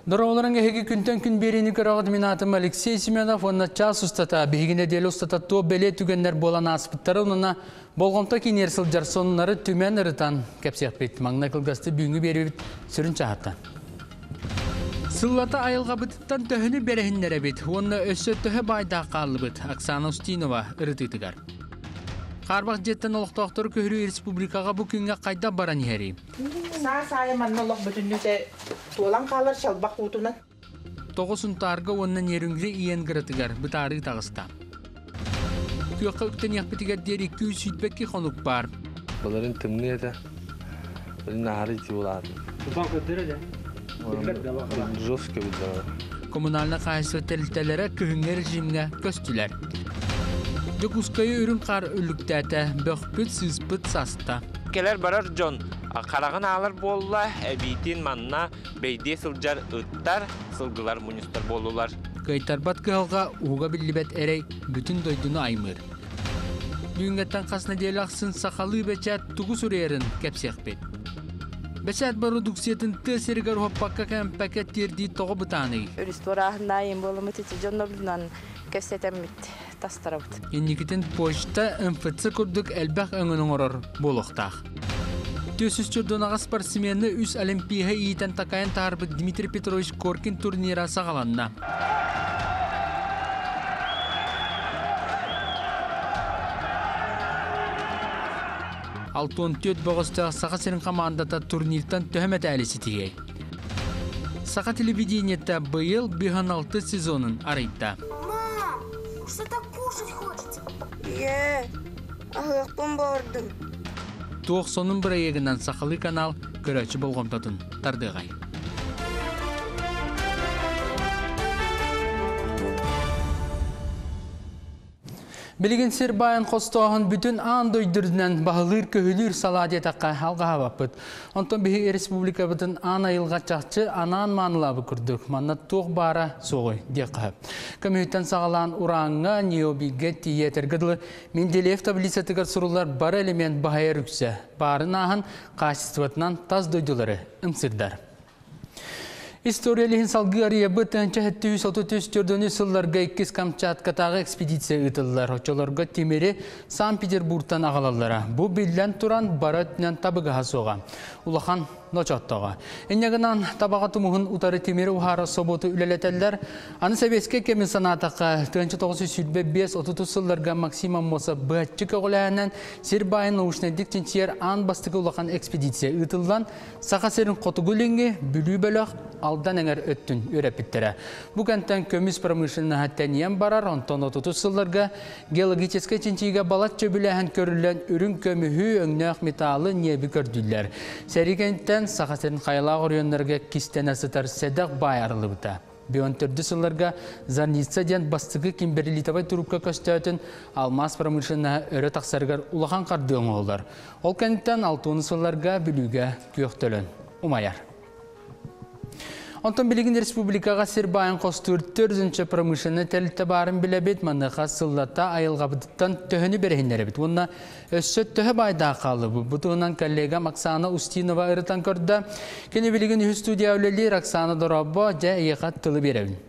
Дұрауыларын әйгі күнтен күн берені көрағыд минатым Алексей Семенов онна час ұстата, бейгіне делі ұстата то бәле түгендер болан аспыттары онына болғымта кейнер сылжар сонлары түмен ұрытан кәпсек бейт. Маңна кылғасты бүйінгі беребет сүрін чағатта. Сыллата айылға бұтыттан төхіні берехіндері бет. Онна өссі төхі байда қалы бет. Оксана Устинова ұрытытығар. Қарбақ жеттен олықтақтыр көхірі республикаға бұл күнге қайда баран ері. Саа манна олық бүтіннүте туолан қалар шалбақ ұтынан. Тоғысын тарғы оннан еріңгі иен ғыратығар бұтары тағыста. Күйіққа үктен яқпетігер дер 200 сүйтбекке қонық бар. Бұларын тімні еді. Бұларын ағары ете олады. Бұтан көттері де? Жостка бұлары. Коммунальна қайсы тәлітелері күйіңер режимге көстілер. Дөгускайы үрін қар үліктәті бөқпіт сызпыт саста. Келер барар жон, қарағын алыр болула, әбейтін манна бейде сылжар ұттар, сылғылар мұныстар болулар. Қайтарбат күйалға уға білібет әрей бүтін дойдыны аймыр. Дүнгеттен қасына дейл ақсын сақалы бәчәт тұғы сүрерін кәпсек бет. Бәчәт бару дүксетін тәсірігер хоппаққа кәмпәкет терді тоғы бұтаны. Ресторағында ем болымы тәті жонны білінен көстетеммет. Енникетін почта МФЦ күрдік әлбәқ өңінің орыр болуқтақ. Төсіз чүрдонаға спортсмені үс олимпияға иетен тақайын тағарбы Дмитрий Петрович Коркин турнира сағаланна. Алтуын төт боғыстағы Сақа серін командата турниртан төхімет әлісі тегей. Сақа телевидениетті бұйыл 16 сезонын арайытта. Что-то кушать хочется. Ағылықпын бардым. Тоқ сонын бір егінен Сақалы канал көрәчі болғымтатын тардығай. Білген Сербайын қостағын бүтін андойдырдынан бағылыр көхілір саладетаққа алғаға бапыд. Онтан бігі республика бүтін ана айылға чақчы анан манылабы күрдік. Манна тоқ бара соғой деқі. Көмейттен сағалан ұранға необиге тиетер гыдылы Менделеев таблицатығыр сұрулар бар элемент бағайыр үксе. Барын ағын қашыстыватынан таз дойдылары ұмсырдар. Историялыхин салгы ария бұтын 1934 сылларға 2 Камчаткатағы экспедиция ұтылылар. Очоларға темері Сан-Петербургтан ағалалары. Бұл білден тұран баратынан табыға соға. Улахан ночаттаға. Эннегінан табаға тұмығын ұтары темері ұхары соботы үлелетелер. Аны сәбеске кемін санатаққа 1935-30 сылларға Максима Моса бұғатчы көғіләйінен Сербайын ұшнедік тенчер ан бастығы улахан экспедиция ұтылдан сақа серін қотығыленге бүлі бөліқ алдан әңір өттін өрәпіттері. Бұғанттан көміс промышылына әттәниен барар, онтан 30 сылларға геологическе тенчиге балат чөбіләйін көрілен үрін көміхі өңнәқ металы небі көрділер. Сәрігенттен сақасырын қайлағы районларға кистен асытар сәдәқ бай арылы бұта. Бион түрді сылларға Зарница ден бастығы Кимберлитовай турупқа көстәйтін алмаз промышылына өрі тақсарғар улахан қардуың олар. Ол кәнттен 6 сылларға білуге күйіқтілін. Умаяр. Онтан білігін республикаға Сербайын қостыр 4-ші промышылыны тәлітті барын білебет, маңыға сыллата айылға бұдыттан төхіні берехіндері бет. Онына өссөт төхі байда қалы бұл. Бұтығынан коллегам Оксана Устинова ұрытан көрді. Кені білігін үхі студия өлелер Оксана Доробо жа еқат тылы беревін.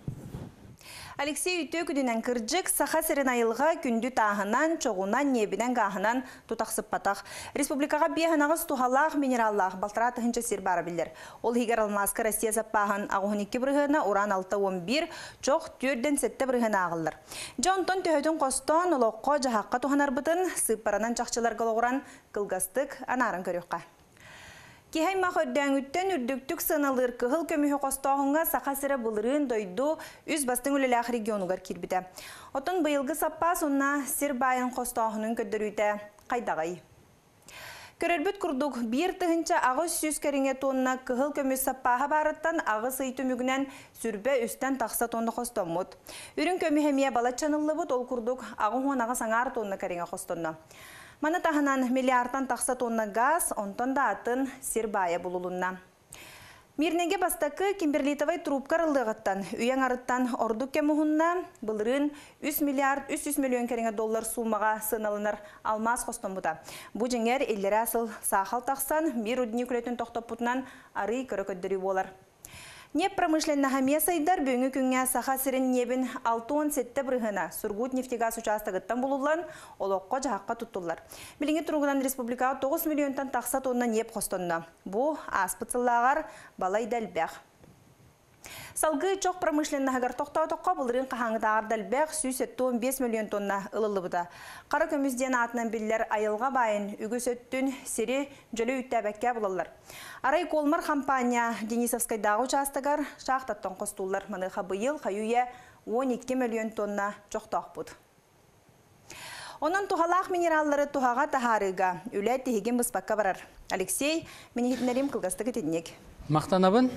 Алексей үтті күдінен кірджік сақа сірін айылға күнді тағынан, чоғынан, небінен ғағынан тұтақсып патақ. Республикаға бейханағыз тухалақ, минераллақ, балтыра тұхынча сир бары білдер. Ол хигар алмасқы Россия саппағын ағуғын 2 бірғына, уран 6-11, чоқ 4-7 бірғына ағылыр. Жонтон төхетін қостон, олыққа жағаққа туханар бұтын, сыппаранан чақчылар ғылғыран, қылғастық анарын көріққа. Кихай мақырдан үттен үрдіктік сыналыр кығыл көміхі қостағынға сақасыры бұлырын дойду үз бастың өлеләқ регионуғар кербіді. Отын бұйылғы саппа сонна Сербайын қостағының көддірүйті қайдағай. Көрербіт күрдік бір тұхынша ағыз сүз кәріңе тонына кығыл көмі саппаға барыттан ағыз ұйты мүгінен сүрбе үстен тақса тонны қостамыд. Үрін көмі хемия балатчанылы бұд ол күрдік ағын ағыз аңар тонны кәріңе қостонна. Маны тағынан миллиардтан тақса тонна газ, онтон да атын Сербайы бұлылынна. Мирнеге бастақы Кимберлитовай трубкар ылдығыттан, үйен арыттан ордық кемуғынна бұлырын 3 миллиард 300 миллион кәріңе доллар сумаға сыналыныр алмаз қостан бұда. Бұ жеңер еллері асыл сақал тақсан, бір үдіне күлетін тоқтап бұтынан ары көрі көддірі болар. Неп промышленнаға месайдар бөңі күнге саха сирен небін 6-10 сетті бірғына Сургут-нефтегаз участығыттан болулан олыққа жағаққа тұттылар. Біліңі тұрғынан республикаға 9 миллионтан тақса тонна неп қостонна. Бұ аспыцыллағар балай дәлбәқ. Салгы чоқ промышленнағар тоқтау-тоққа бұлырын қағаңыдағар дәлбәқ 115 миллион тонна ылылы бұда. Қара көмізден атынан білдер айылға байын үгіс өттін сері жөлі үттәбәкке бұлалар. Арай колмар компания Денисовскайдағы участығар шақтаттан қостулар. Маныға бұйыл қайуе 12 миллион тонна чоқтақ бұд. Онын тухалақ минераллары тухаға тахарыға үлі тегеген бұспаққа барар. Алексей, мені хитінерім қылғастығы тедінек. Мақтанабын?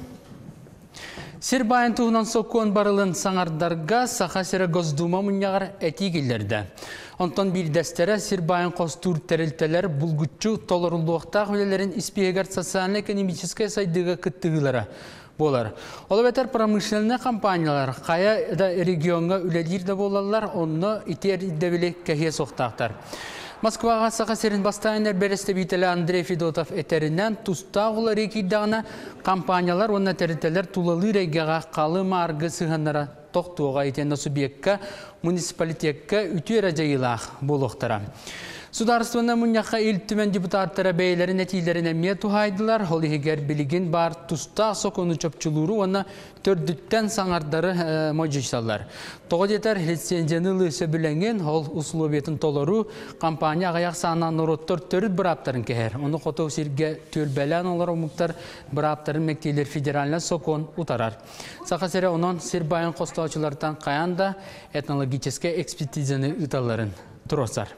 Сирбайын туғынан соқуын барылын саңардарға сақа сірі Госдума мұнияғар әтегелерді. Онтан бір дәстері Сирбайын қостур тәрілтелер бұлгүтчу толырылуқтақ өлелерін испегер социально-экономическая сайдыға күттігілері болар. Олы бәтер промышленный компаниялар қая да регионға үлелерді болалар, оны итер иддебілі кәхе соқтақтар. Москваға сақа серін бастайындар бәрісті бейтелі Андрей Федотов әтерінен тұстағылы рекейдағына компаниялар, онына тәрітелер тулалы регеға қалы марғы сығанлара тоқтуға етенді субъектка, муниципалитетка үтер жайылақ болуқтыра. Сударстваны мұнияққа үлттімен депутаттары бәйлерін әтейлерін әмия тухайдылар. Ол егер білген бар тұстақ соқыны чөпчілуру, оны төрдіттен саңардары мойжышсалар. Тоғы детер лицензияны лысы біленген, ол условиетін толыру компания ағаяқ сағынан ұроттыр төрд бір аптарын кәер. Оны қотау серге төлбәлән олар омықтар бір аптарын мәктейлер федералына соқын ұтарар. Сақа сәрі онын Сирбайын қостаучылардан қаянда этнологическе экспертизаны ұталарын тұросар.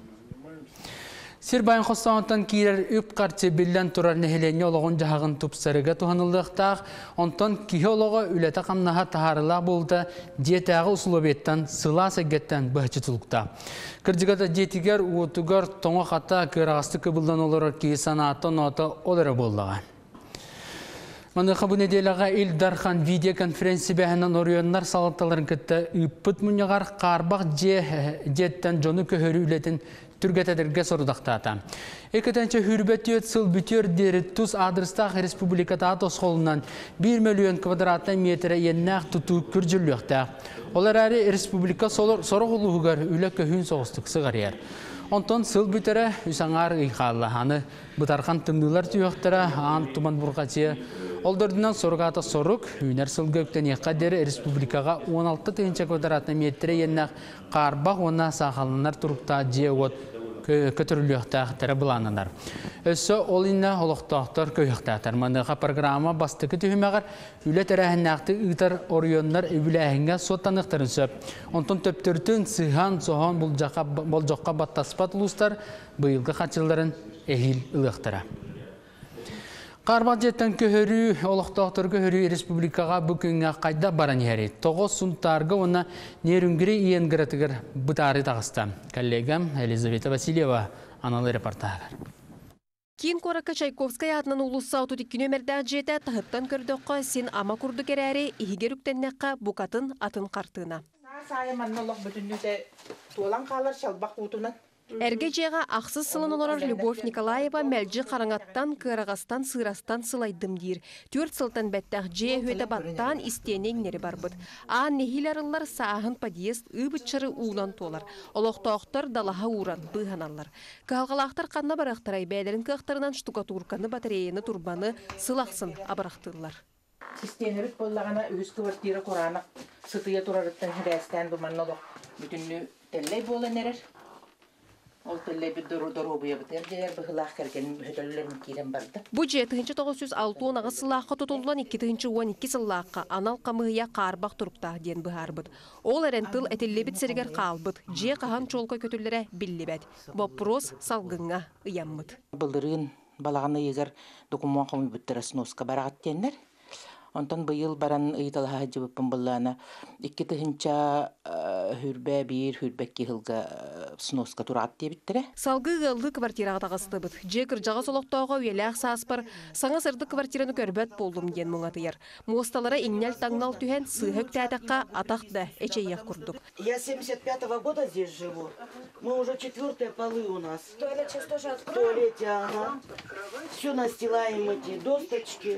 Сирбайын қостауынтан кейлер үп қарчы білден тұрар нәхелене олығын жағығын тұпсарыға туғанылықтақ, онтан кейі олығы үлеті қамнаға тахарыла болды, диетәғі ұсылобеттен сыла сәгеттен бұхчытылықта. Кірдігіді диетігер, уытығар, тоңа қата кырағасты көбілден олырыр кейі санаты ноты олыры болдыға. Манықы бұл неделіға Илдархан видеоконференция бәхінен орионлар салатталарын күтті үппіт мұнығар қарбақ жеттен жоны көхірі үлетін түргетедерге сорудақтата. Екетенче хүрбет өт сыл бүтер дері тұз адрыстақ республиката тосқолынан 1 миллион квадратный метрі еннәқ тұту күржіліқтақ. Олар әрі республика сорғылығығар үлі көхін соғыстық сығар ер. Онтон сыл бүтері үсаңар ұйқалы. Аны бұтарқан тымдылар түйіқтірі аң тұман бұрғатия. Олдырдынан сорғаты сорық, үйнер сыл көктен еқадері республикаға 16 квадратный метрі еннәқ қарбақ ona сақалынар тұрықта же от көтіріліқтақ тәрі бұланынар. Өссі олына олықтақтар көйіқтақтар. Маныға программа бастықы түйімеғар үлі тәрәхіннәқті ұйтар орионлар өбіләхінге соттанықтарын сөп. Онтын төптіртін сыған соған бұл жоққа баттаспат ұлыстар бұйылғы қатшыларын әхіл ұлықтыра. Қарбақ жеттен көхірі, олықтақтар көхірі республикаға бүкінге қайда баран ері. Тоғыз сұнтарғы оны нерүнгірі иенгіретігір бұтары тағыста. Коллегам Елизавета Васильева, аналы репортағар. Кейін Қорақа Чайковская атынан ұлыса отудиккі нөмірді жеті тағыттан көрдіққа сен ама күрді керәрі егер үктеннеққа бұқатын атын қартына. Сайыман олық бүтіннүте туолан қалар шалбақ ұтынан. Әрге жеға ақсыз сылын олар Любовь Николаева мәлжі қараңаттан, кырағастан, сырастан сылайдым дейір. 4 сылтан бәттәқ же өйді баттан істенеңнері бар бұд. Аң нехиларылар сағын подъезд үбітшірі уынан толар. Олықтақтар далаға уран бұғаналар. Қалғалақтар қанна барақтырай бәдерін қақтарынан штукатурканы батареяны турбаны сылақсын абырақтылар. Систенерік болағана өз квартира құранық сытыя тұрарыттан хірәстен бұман олық бүтінні тәлләй болан әрір. Ол тәлләй бір дұру-бұя бұтыр дейер бұғылақ кәрген өтөлілерін кейлен барды. Бұ же 906 ағы сылаққа тұтылуан 2-12 сылаққа анал қамығыя қарбақ тұрықта ден бұғар бұд. Ол әрін тыл әтеллебіт сәрігер қалбыд. Же қаған чолқа көтілері білі-бәд. Вопрос салғыңа ұяммыд. Бұлдырын балағаны егер документ қомы бүттірі сноска барағат дейінлер. Онтан бұйыл баран ұйталаға жібіппін бұлланы. 2 түхінча хүрбә бір, хүрбәкке ғылға сноска тұрат дебіттірі. Салғы ғылды квартираға тағысты бұд. Жекір жаға солықтауға өйеләқ саспыр. Саңа сырды квартираны көрбәт болдым ген мұңатыйыр. Мосталары еңнел таңнал түйен сүйхік тәтіққа атақты әчейек күрдік. Я 75-го года здесь живу. Мы уже 4-е полы у нас. Туалет сейчас тоже открыт? В туалете, ага. Все настилаем эти досточки.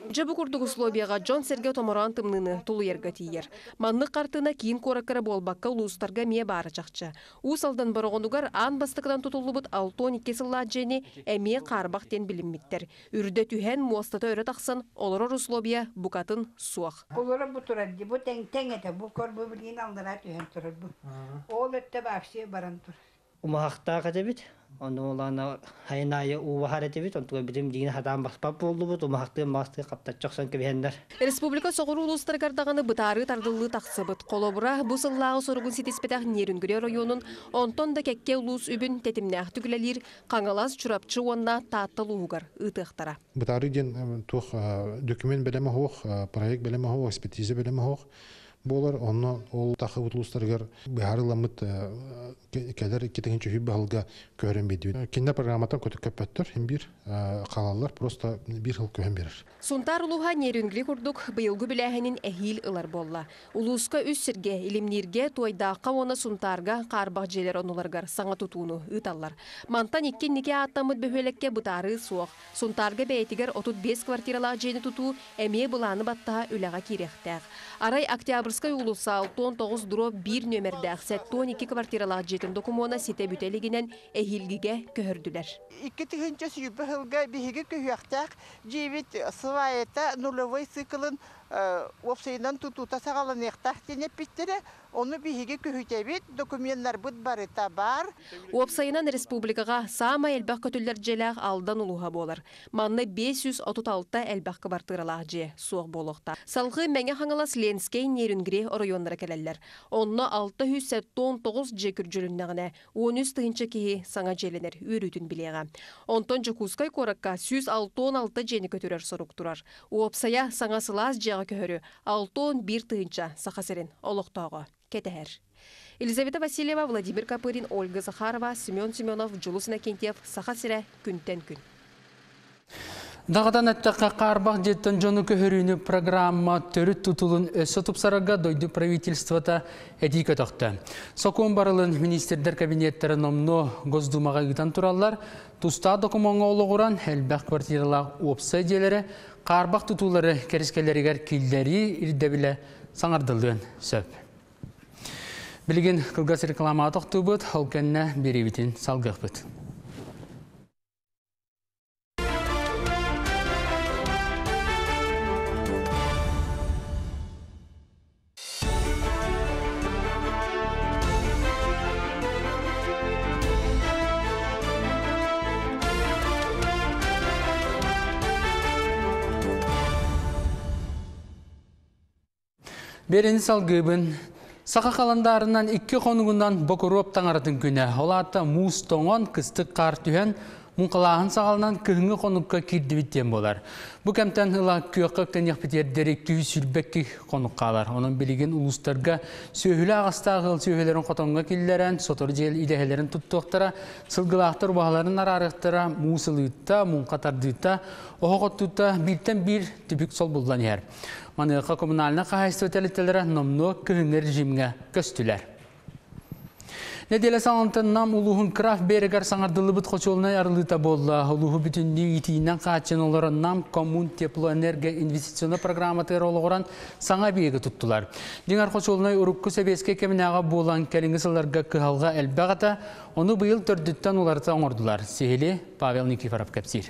Жабы курдук условияга Джон Сергей Томоран тымныны тулуерга тиер. Манны картына кийин кораккара болбакка улустарга мие бары чакчы. Усалдан борогонугар ан бастыгынан тутулубут 6-12 сылла жени эмие карбак тен билинмиттер. Үрдө түһен муостата өрө таксын, олорор условия букатын суак. Олора бу турат ди бу теңете бу корбу билин алдыра түһен турат бу. Ол өттө баксы баран тур. Умахта кадебит. Онолана хайнайы увахаретебит. Онтуга бидим дигин хатан баспап болду бу. Умахты масты каптачаксан кебендер. Республика соғыру улустар кардаганы бытары тардылы тақсыбыт. Колобура бу сыллағы соргун ситиспетах Нерунгүре районун онтон да кекке улус үбін тетимнях түгілелер қаңалас чурапчы онна тааттал уғар ытықтара. Бытары ден тух документ белеме хоқ, проект белеме хоқ, экспертиза белеме хоқ. Болар, оны ол тақы ұтылыстарғар бәріламыд кәдер кетігінші хүбі ғылға көрін бейді. Кенде программатан көтік көппәттір, бір қалалар просто бір ғыл көйін берір. Сунтар улуға Нерунгли құрдық бұйылғы біләхінің әхил ұлар болла. Улуска үссірге, илімнерге, тойдаққа оны сунтарға қарбақ желер оныларғар саңа тұтуыны ұталар. Мантан еккен неке аттамыд бөхөлекке бұтары суық. Сунтарға бәйтігер 35 квартиралақ жені тұту әме бұланы баттаға үліға керектәқ. Арай Октябрьскай улуса 6-9-1 нөмірдәқ 7-12 квартиралақ жетін докумона сете бүтелігінен әхилгіге көхірділер. 2-тігінші сүйбі ғылға бігігі көхіяқтақ жевет сывайета нулевой циклын опсайынан тұтута сағалын еқтақ денеп біттері, оны бігігі көхітебет документтар бұд барыта бар. Опсайынан республикаға сама әлбәқ көтілер желәқ алдан ұлуға болар. Манны 536 әлбәқ бартыралақ же суық болуқта. Салғы мәңе қаңылас Ленскей Нерунгри районлары кәләлер. Онны 619 же күрджіліннәғіне 13 тығынчы кейі саңа желенер өрітін білеға. Онтон Жакускай коракка 116 жені көтірер сорук тұрар. Опсая саңа сылас жеға көхірі 6-1 тығынча сақасырын олықтауға кетәр. Елизавета Васильева, Владимир Капырин, Ольга Захарова, Семен Семенов, Джулус Накентьев, Сахасыра, күнтен күн. Дағадан әттіққа қарбақ жеттен жоны көхіріні программа түріт тұтылын өсі тұпсарыға дойды правительствота әдейкі тоқты. Сокуын барылын министердер кабинеттері номно Госдумаға ғытан тұралар, тұста докуманға олығыран әлбәқ квартиралақ опса делері, қарбақ тұтулары кәріскелерігер келдері ирдебілі саңардылын сөп. Білген қылғас реклама атықты бұд, олкәнне беребетін салғық бұд. Берені салғыбын, сақа қаландарынан 2 қонығынан бокуроп таңаратын күні. Олата муыз тоңон кыстық қар түйен, мұнқалағын сағалынан күхіңі қоныққа кирдібіттен болар. Бұ кәмтен ұла күйіққықтен еқпетердері күйі сүрбәккі қоныққалар. Оның білеген ұлыстарға сөйілі ағыстағы сөйілерін қотонға келдерін, сотыр жел идәхелерін тұттықтыра, сылғылақтыр бағаларын арарықтыра, муысылыйтта, мұнқатардыйтта, оғоттыйтта бірттен бір түбік сол бұлдан ер. Маныққа коммуналына қағайсты өтелеттелері номно күхіңі режимге көстілер. Неделе саңынтыннам улуғын краф берегер саңардылы бұт қочолына ярылыта болла. Улуғы бүтінді етейінен қачын оларыннам коммун теплоэнергия инвестиционы программатыр олығыран саңа бейгі тұттылар. Деңар қочолына ұрыққы сөбеске кемінеға болан кәліңісілерге күхалға әлбәғата, оны бұйыл түрдіттен оларыта оңырдылар. Сейлі Павел Никифоров кәпсир.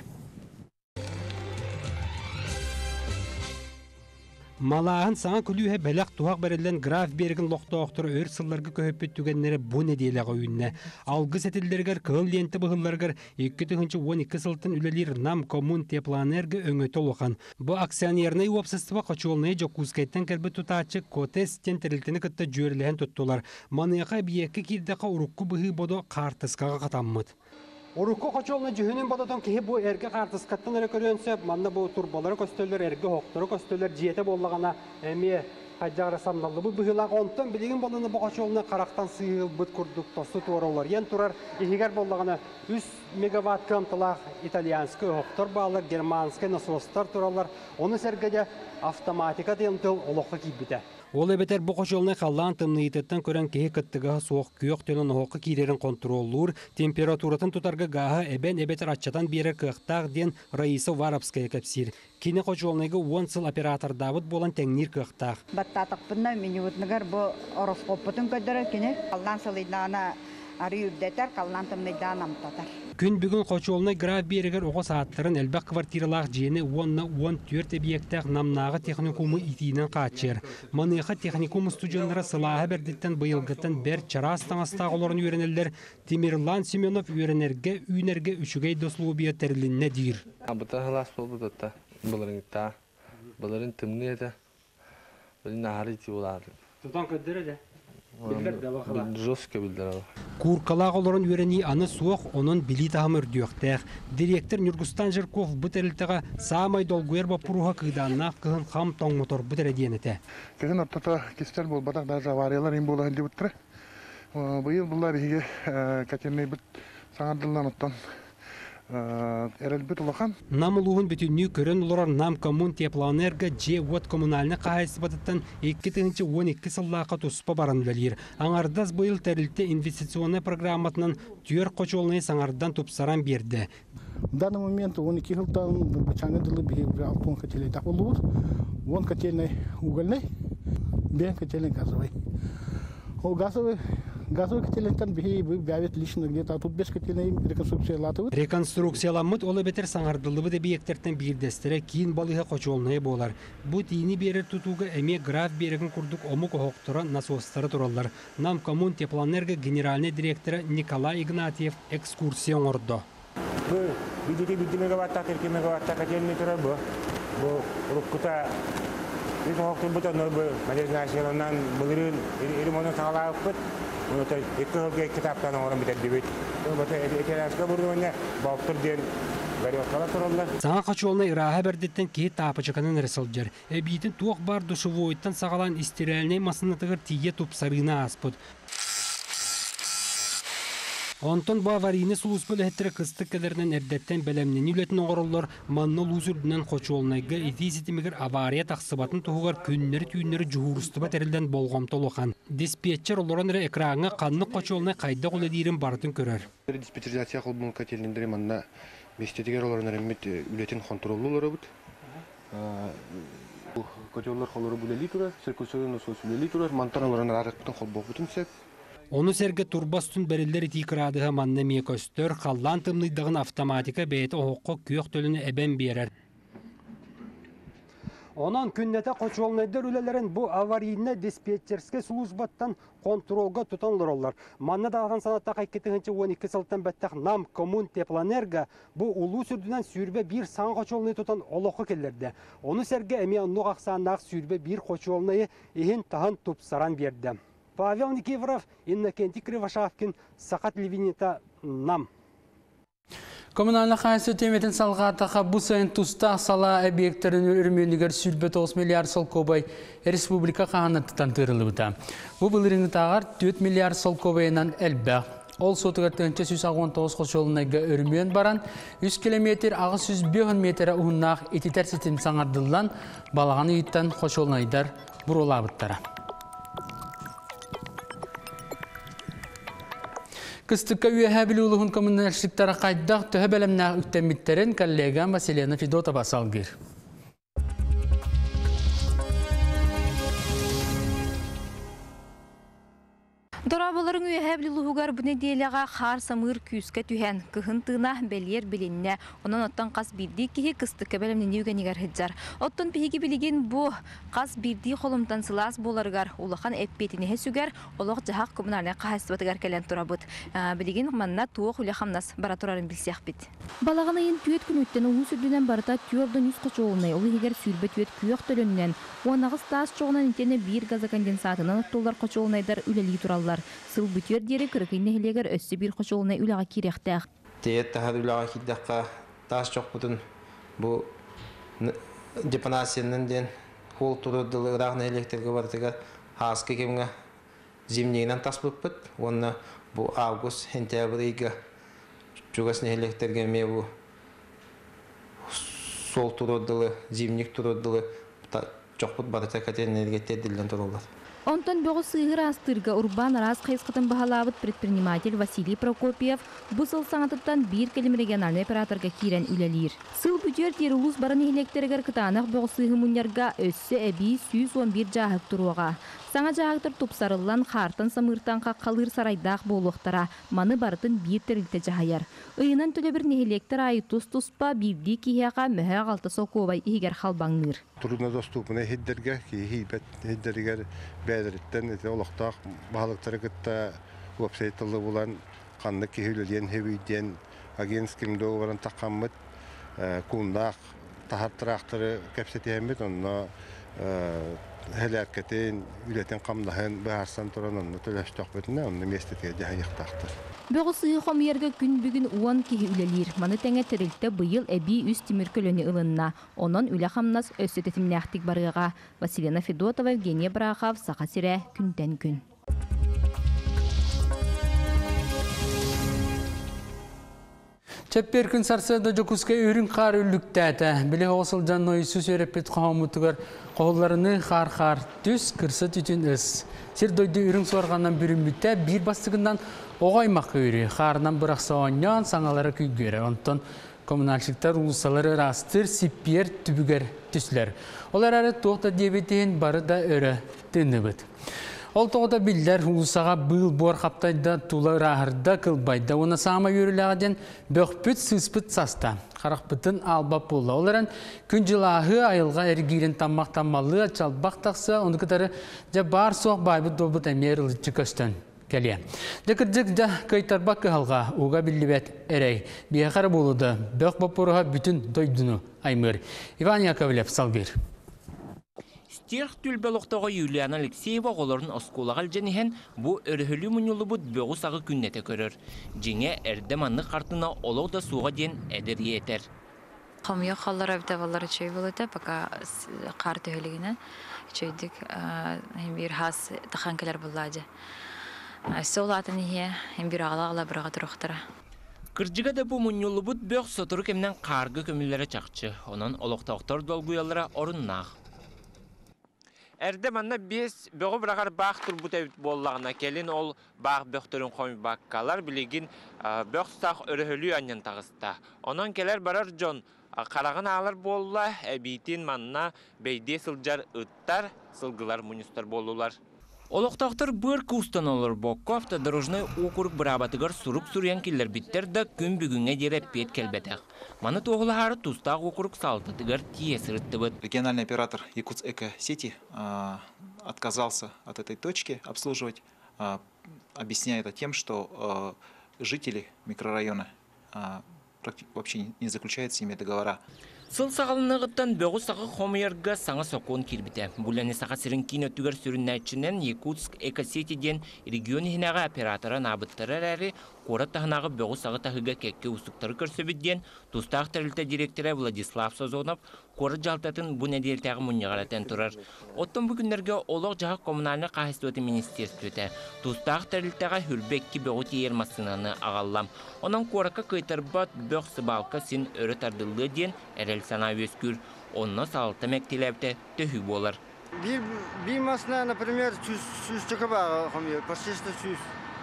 Малағын саңа күліуе бәләқ туғақ бәрілден граф берігін лоқты оқтыры өр сылларға көйіппет түгеннері бұ неделеға үйінне. Алғы сәтілдергер кығыл ленті бұғылларғыр 2-12 сылтын үлелер нам коммун теплоэнергі өңөті олуған. Бұ акционерный уапсыстыва қочуылнай жокузкайттен кәрбі тұтачы котес тен тәрілтіні күтті жөрліген тұттылар. Манияқа бейеккі кердіға ұрыққы бұғы боды қартысқаға қатаммыд. Урукко қочолына жүхінен бадатон кеге бұ әрге қартысқаттан әрі көрінсеп, манна бұ турбалары көстөлер, әрге хоқтыры көстөлер жиеті болағана әме қайдағыры самналды. Бұ бұғылақ онтан білеген балыны бұ қочолына қарақтан сыйыл бұд күрдік тосты туаралар. Ен тұрар егер болағана 3 мегаватт қамтылақ итальянскы хоқтыр бағалар, германскы насостар туралар. Оны сәргеде автоматика дейін төл олыққа кейбіді. Ол эбетер бу кочолны қаллан тымныйыттан көрен кеhe кыттыга соқ күйөк төнөн хоқы кирерин контроллур, температуратын тутарга гаха эбен эбетер атчатан берер кыктаг ден Раиса Варабская кепсир. Кине кочолныгы 10 сыл оператор Давыд болан теңнир кыктаг. Баттатыкпынна минутныгар бу ороскоппутун көдөрө кине қаллан сылыйдана ары үрдетер, қаллан тымныйдан амтатар. Күн бүгін қочолны граф берегер оғы сааттарын әлбәк квартиралақ жені 10-14 объекттақ намнағы техникумы итинен қатшыр. Маныға техникум студионлары сылағы бердеттен бұйылғыттан бәр чарастан астағы оларын үйренелер Темирлан Семенов үйренерге үйнерге үшігей дослуы биеттерілінне дейір. Бұта ғылас болу бұдатта. Бұларыңытта. Бұларың тымны еді. Бұларың нағары ити олады. Тұтан көддер еді? Жестко билдер. Куркалақ оларын үйрені аны суық, оның били тағымыр дүйіқтәқ. Директор Нюргустан Жирков бұтәрілтіға самай долгуер бапыруға қыданна қығын қам тоң мотор бұтәрі дейініті. Кегін ортата кестер бол батақ даже авариялар ем болы әлде бұттыры. Бұйыл бұлар еге кәтеней бұт саңардылынан оттан әрелбет ұлақан. Намылуғын бүтінні көрін олар нам коммун теплоэнерго же вот коммунальны қағайсы батыттан 2-12 сыллаққа тұспа барын өлелер. Аңардаз бұйыл тәрілті инвестиционный программатынан түйер қочолыны саңардан тұпсаран берді. В данный момент 12 жылдан бачаны дылы бейбір алтон котелей так болуыр. 10 котельный угольный, 5 котельный газовый. Ол газовый котелектен бейбір бәвет лично где-то тут 5 котельный реконструкциялатывыр. Реконструкцияламыд олы бетер саңардылыбы да бейектерден бейірдестері кейін балыға қочолыны болар. Бұ тиіні берер тұтуға әме граф берегін күрдік омы қоқтыра насостары тұралар. Нам коммун теплоэнерго генеральный директоры Николай Игнатьев экскурсион орды. Бұл бидеті 2 мегаваттақ, 2 мегаваттақ котельный тұрар бұл. Бұл рұққыта үз хоқтың бұт оныр бұл модернизацияланан бұлырын ремонтын сағалағып бұт. Оны 2 жылға кітаптан оңырын бітеді бет. Бұл әтерәскі бұрды өне бауқтыр ден вариоткала тұралар. Саңа қачуылына ұрағы бәрдеттен кей тапычықанын ресылджар. Әбейтін туақ бар душевойттан сағалан истерәліней масынытығыр тие тұпсарына аспыд. Онтон bu аварийны сулус бөлеттері қыстық кәлерінен әрдеттен бәлемнен үлетін оғырылар манны лузүрдінен қочуылнайғы етейсетімігір авария тақсыбатын тұғығар күннері-түйіннері жұғырыстыба тәрілден болғамты олыған. Диспетчер оларын әрі экраңа қанны қочуылнай қайда қолы дейірін бартын көрер. Диспетчеризация қылбын көтеліндері манна местетігер оларын әрімет үлетін контролы олары бұд. Көтелілер қолары бүлелі тұрар, циркусойын осылы сүлелі тұрар, мантан оларын арықпытын қол боқ бүтін сәп. Оны сәргі турбастын бәрілер етейкірадыға манна мекөстер, қаллан тымнайдығын автоматика бәйті оққа күйек төліні әбен берер. Онан күннеті қочуылнайдар үлелерін бұл аварийіне диспетчерске сұлызбаттан контролға тұтанылыр олар. Манна дағын санатта қайкетігінші 12 сылттан бәттіқ нам коммун теплоэнерго бұл ұлу сүрдінен сүйірбе бір сан қочуылнай тұтан олықы келерді. Оны сәргі әме ұнық ақсаннақ сүйірбе бір қочуылнайы ехін тағын тұпсаран берді. Павел Никифоров, Иннокентий Кривошавкин, Сақат Левинита, нам. Коммунальный қайсы теметін салғатаға бұл сайын тұста сала объекттерін үрмелігер сүрбе 9 миллиард сол көбай республика қағанаттан тұрылы бұта. Бұл бұлырыңы тағар 4 миллиард сол көбайынан әлбәқ. Ол сотығыр төнче 119 қошолынайға өрмейін баран 100 километр ағы 105 метр ұғыннақ ететер сетім саңардылдан балағаны үйттен қошолынайдар бұр олабыттара. Кыстыққа үйе әбілі ұлығын коммунальшіліктері қайдақ түхі бәлімнәғ үттеміттерін коллегам Василена Федотова салғыр. Дорабаларын үйәбілі лұғығар бұны дейліға қар самыр күйіске түйән кығын тына бәлер білінне. Онан оттан қас бірді кейі кыстыққа бәлімнен еугенігер хеджар. Оттан пейгі білеген бұ қас бірді қолымтан сылас боларығар. Улақан әппетіне сүгер, олық жағақ коммунарны қағайсыбатығар кәлен тұрабыд. Білеген манна туық үліқамнас бара тұрарын білсеқ бит. Балаған айын түйет күн өттен ұлы сүрдінен барыта түйердің үз қочуылынай. Олы егер сүрбе түйет күйек төліннен. Оңағыз тас жоғынан ентені бір газа конденсатынан ұттылар қочуылынайдар үлелі тұралар. Сыл бүтер дері күрікейні хелегер өссі бір қочуылынай үліға керектәқ. Тейет тағад үліға кеддаққа тас жоқ бұтын бұл депанасияның ден қол тұрудылы рағына электргі бартыға хасқы кемге зимнейінен тас бұппыт. Оны бұл август, сентябрыйға жүгесіне электрге ме бұл сол тұрудылы, зимник тұрудылы чокпут барыта катенергетте дилен турулар. Онтон бөгө сыгыр астырга урбан раз кайскатын бахалабыт предприниматель Василий Прокопьев бу сыл саңатыттан бир келим региональный операторга кирен үлелир. Сыл бүтер терулус барын электрегер кытанак бөгө сыгы муньярга өссө эби 111 жаһык туруга. Саңа жаһыктар тупсарыллан хартын самыртанга калыр сарайдак болуктара маны бартын бир терилте жаһаяр. Ыйынан төлөбүр нехелектер айы туспа бибди кияга мөһө алты соковай игер халбаңныр. Труднодоступный хиддерге кихибет хиддергер бәдерттен эте олохтак баалыктары кытта вебсайтлы булан канны кихилден хевиден агентским договорын таккаммыт кундак тахартрактыры кепсетемет онно хелеркетен үлетен камдаһын баарсан туранын төлөштөк бетне онны местете жайыктактыр. Бөгө сыйы хомьерге күн бүгүн уан кихи үлелир. Маны теңе терилте быйыл эби үс тимиркөлөнү ылынна. Онон үле хамнас өссөтетимнәхтик барыга. Василина Федотова, Евгения Брахов, Сахасире, күнден күн. Чеппер күн сарсада жокуска өрін қар үліктәті. Біле оғысыл жанны ойсу сөрепет қауымытығар қолларыны қар түс кірсі түтін үс. Сер дойды өрін суарғаннан бүрін бүтті бір бастығынан оғаймақ өрі. Қарынан бұрақса оңян саңалары күйгері. Онтон коммуналшықтар ұлысалары растыр сиппер түбігер түслер. Олар әрі тоқта дебетейін бары да өрі түнні бұд. Ол тоғыда білдер ұлысаға бұл бор қаптайда тула рағырда қылбайда. Оны сама өріліғаден бөкпіт сыспыт саста. Қарақпытын албап болды. Оларын күн жылағы айылға әргейрен таммақ-таммалы чалбақ тақса, оны күтары жа бар соқ байбыт добыт әмер ұлытчы көстен кәле. Декірдік жа көйтарбақ қығалға уға білібет әрей. Бияқары болуды бөк бапыруға бүтін дойдыны аймыр. Иван Яковлев, Салбир. Стирх түлбелоқтағы Юлиана Алексеева оларын осколағал жәнеген бұ өрхілі мұнылы бұд бөғі сағы күннеті көрір. Жеңе әрдеманны қартына олау да суға ден әдір етер. Қамия қалар әбді балары чөй болады, бақа қар төхілігіне чөйдік бір хас тақанкелер болады. Сол атын ие, бір ағала бұраға тұрықтыра. Кыржыга да бұ мұнылы бұд бөғ сотыры кемнен қарғы көмілері чақчы. Онан олықтақтар долгуялары орыннақ. Әрді манна бес бөғі бірағар бақ тұрбұт әбіт боллағына келін ол бақ бөқтірін қойм баққалар білеген бөқ сақ өріхілі аннан тағыста. Онан келер барар жон қарағын алар болла әбейтін манна бейде сылжар ұттар, сылғылар мұныстар болулар. Олықтақтар бір күстан олар боққа автодорожный округ бірабатығар сұрук сүрген келер биттер да күн бүгінге дере пет келбетек. Маны тоғылары тұстақ округ салтытығар тиесір үттібіт. Региональный оператор Якутск-Эко-Сети отказался от этой точки обслуживать, объясняя это тем, что жители микрорайона вообще не заключают с ними договора. Сыл сағалынығыттан бөғі сағы хомыярға саңа соқуын кербіті. Бұләне саға сірін кейін өттігер сүріннәтшінен Якутск-Эко-Сети регион хинаға оператора набыттырар әрі қорат тағынағы бөғі сағы тағыға кәкке ұстықтары көрсөбідден тұстақ тәрілті директоры Владислав Созонов қорат жалтатын бұ нәделтәғі мұнығаратен тұрар. Оттың бүгіндерге олық жағық коммунальны қағыстуаты министерстветі тұстақ тәрілтәға хүрбеккі бөғі тейермасынаны ағаллам. Онан қораққа көйтарбат бөғ сыбалқа сен өрі тардылы ден әрел сана өскүр. Онна салты мәктеләпті төхі болар. Bir masna, например, süs çıkıbağı, почти что süs.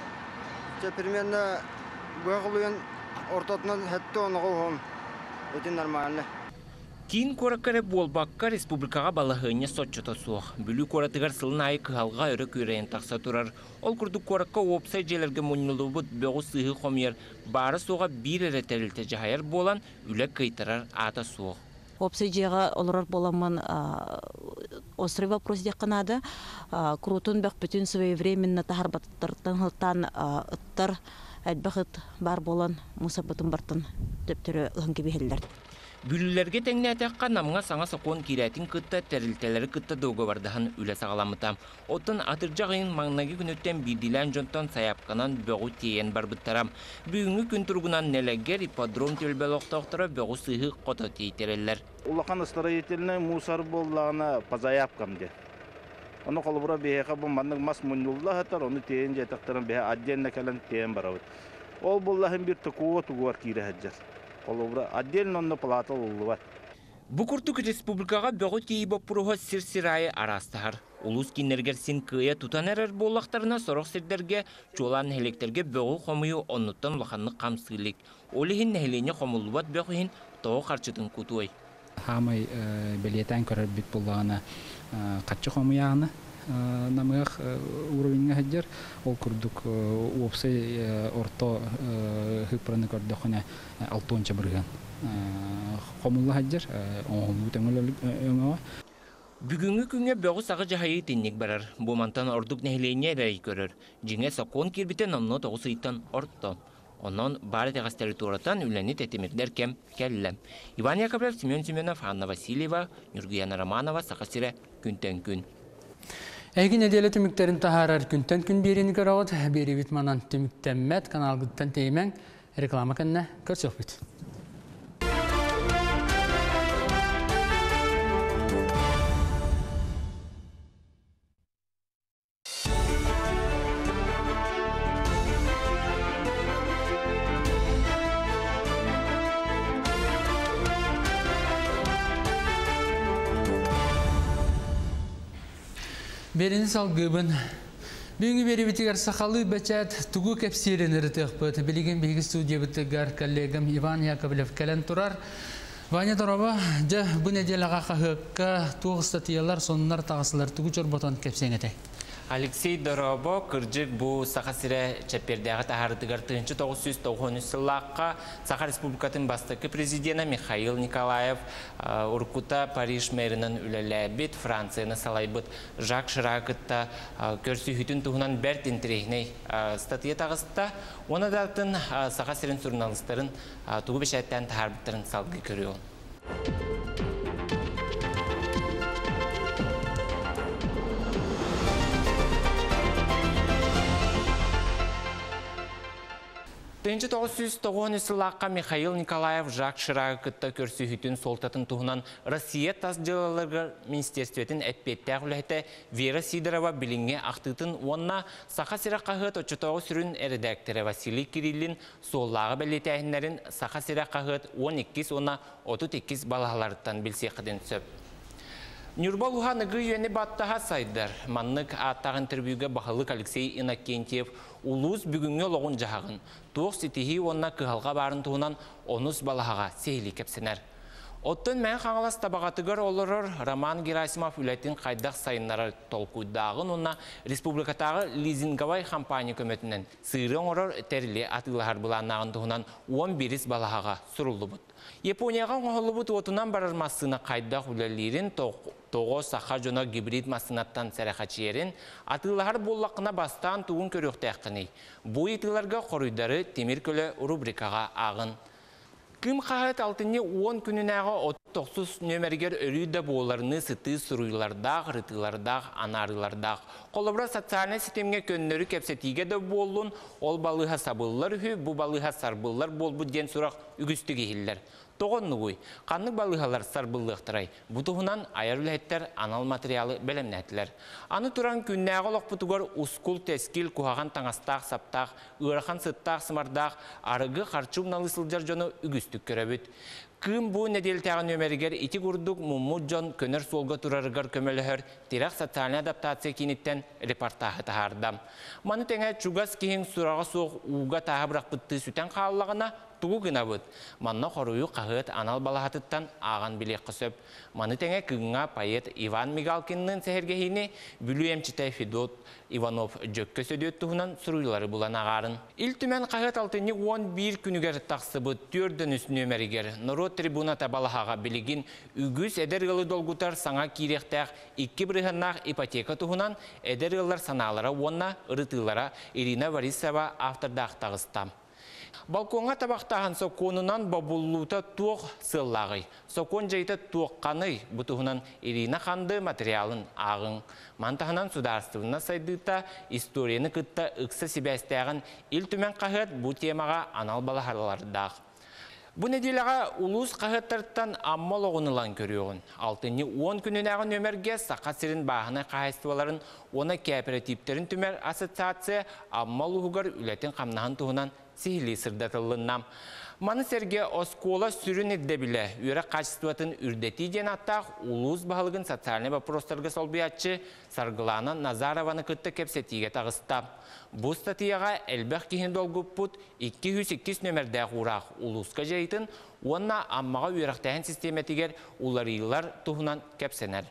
Примерно бұғылуын ортатынан хәтті оны қоғым. Это нормально. Кейін қораққары болбаққа республикаға балығыне сотчыта суық. Бүлі қоратығар сылын айы қығалға өрі көрейін тақса тұрар. Ол күрді қораққа опсай желерге мұнылы бұд бөғі сығы қомер. Бары суға бір әрі жағайыр болан үлі қайтырар ата суық. Опсайжаға олар боламын острый вопрос деканады. Крутын бәқ бүтін своевременно тахарбаттырдан ғылтан ұттар әлбәқіт бар болан мұсабытын бартын төптірі ұғынғы бейхелдер. Бүлілерге тәңіне әтәққа намға саңа соқуын керәтін күтті тәрілтелері күтті доғы бардығын үлі сағаламыта. Оттын атыржағын маңнағы күнөттен бидилән жонтан саяпқанан бөғу тейен бар бұттарам. Бүгінгі күн тұрғынан нәләгер ипподром төлбәл оқтақтыра бөғу сығы қота тейтерелер. Улақан строительный мусор боллағына позаяпқам де. Оны қолыбыра бейеқа бұл маңнық мас мұнылда хатар, оны тейен жетақтырын бейе адденне кәлін тейен барауыд. Ол боллағын бір тұқуы тұғуар кейрі әджер. Отдельно на плата улыват. Бу курдук республикага бөгө тейбо пурого сир-сирайы арастахар. Улус кинергерсин кыя тутанерер боллақтарына сорок сирдерге, чолан хелектерге бөгө хомую оннуттан лоханны камсылык. Олихин нехелене хомулубат бөгөхин тоғы қарчытын кутуой. Хамай билетен көрөр бит буллагына катчы хомуяны намык уровеньге хаджар ол курдук опсы орто хыпраны көрдөхүнө 6-нчы бирген хомулла хаджар оңулу теңөлөлүк өңө. Бүгүнгү күнгө бөгө сагы жахайы тинник барар. Бу мантан ордук нехелене рей көрөр. Жиңе сакон кирбитен намно тогусыйтан орто. Онон бары тегас территориятан үлени тетемирдер кем келле. Иван Яковлев, Семен Семенов, Анна Васильева, Нургияна Романова, Сахасире, күнтен-күн. Әйгі неделі түміктерін тахарар күнтен-күн берені көрауыд. Бері бітманан түміктенмет каналгыттан теймен реклама кәнне көрсөк біт. Берені салгыбын. Бүгінгі бері бітігер сақалы бәчәт тұғы кәпсерін ұрытық бұд. Білеген бейгі студия бітігер коллегам Иван Яковлев кәлін тұрар. Ваня Дорова, жа бұл неделі қақыққа туғы статиялар сонынлар тағысылар тұғы жорботан кәпсен әтей. Алексей Доробо кыржык бу Сахасире чапердегі тахардыгар 1990 сыллаққа Саха Республикатын бастықы президенті Михаил Николаев Уркута Париж мэрінің үлеләбет Францияны салайбыт Жак Ширакытта көрсі хүтін тұғынан бәрт интерегней статия тағысыта. Оны датын Сахасирен журналистарын тұғы бешәттен тахарбыттарын салғы көріуін. Тенче 1990 сылаққа Михаил Николаев Жак Ширакытта көрсі хүтін солтатын тұғынан Россия тас жылаларға министерстветін әтпеттәқ үләйті Вера Сидорова білінге ақтытын онына Сахасира қағыт 39 сүрін әрідәктері Василий Кириллин соллағы бәлетәйінлерін Сахасира қағыт 12-32 балағаларыттан білсе қыдын сөп. Нюрбал Уханыгы үйені баттаға сайдар. Маннык аттағы интервьюге бағылық Алексей Иннокентьев улус бүгінге лоғын жағын. Тоқ сетихи онына кығалға барын туғынан онус балаға сейлі кепсенер. Оттын мән қаңылас табағатығыр олырыр Роман Герасимов үләттің қайдақ сайынлары толкуйдағын онына республикатағы лизинговай компания көметінен сырың орыр тәрілі атылығар бұланағын туғынан 11 балаға сұрылы бұд. Японияға оңғылы бұд отынан барармасына қайдақ үләлерін тоғы сақа жона гибрид масынаттан сәрәқачерін атылығар боллақына бастан туғын көріқтәққыны. Бұл етілерге қорыйдары темір көлі рубрикаға ағын. Кым қағыт алтыне 10 күнінәға 39 нөмергер өрүйді боларыны сыты сұруйлардағы, рытылардағы, анарылардағы. Қолыбыра социальный системге көннері кепсетіге де болуын, ол балыға сабылылар үхі, бұл балыға сарбылылар бол бұл ден сұрақ үгістігі хиллер. Тоғынны ғой, қанның балығалар сарбылықтырай. Бұтығынан айарылеттер анал материалы бәлемнәтілер. Аны тұран күннәғы лоқ бұтығыр ұскул тәскіл күхаған таңастақ, саптақ, ұрақан сыттақ, сымардақ, арығы қарчумналы сылжар жоны үгістік көрәбіт. Кым бұл неделтәғын өмергер ити күрдік мұммуд жон көнір солға тұрарығар көмеліғыр тирақ социальный адаптация кенеттен репортағы тағардам. Маны тәңе чугас кейін сұраға соқ уға тағы бұрақ бұтты сүтен қалылығына туғы гына бұд. Манна қоруы қағыт анал балағатыттан аған білек қысып. Маны тәңе күңға поэт Иван Мигалкиннің сәхергейіне бүлі әмчітай Федот Иванов жөккі сөдет тұғынан сұруйлары бұлан ағарын. Илтімен қағыт алтыны 11 күнігер тақсы бұд түрдің үстін өмергер. Народ трибуната балаға білігін үгіз әдергілі долгутар саңа кейректәқ 2 бірғыннақ ипотека тұғынан әдергілер саналары онна ұрытылара Ирина Борисова автордақ тағыстам. Балконға табақтаған соконынан бабулута туық сыллағы. Сокон жайты туыққаны бұтығынан Ирина қанды материалын ағын. Мантағынан сударстығына сайдыта историяны күтті ұқсы себәстәғін ил түмен қағыт бұл темаға анал балағарлардағы. Бұл неделіға улус қағыттарттан аммал оғынылан көріуін. 6-10 күнінәғын өмерге Сахасирин бағына қағайстываларын, оны кооперативтерін түмер ассоциация аммал ұғығар үләтін қамнағын тұғынан сихили сырдатылыннам. Маны серге оскола сүрін ирде біле, үйрі качестватын үрдети ден аттақ улуыз бағылығын социальный вопростарға солбиятчы Саргылана Назарованы күтті кепсетиге тағыста. Бұл статияға әлбәқ кейін долгуппут 202 нөмірді құрақ улуызға жайтын, онна аммаға үйрақтайын системетігер уларыйлар тұхынан кепсенер.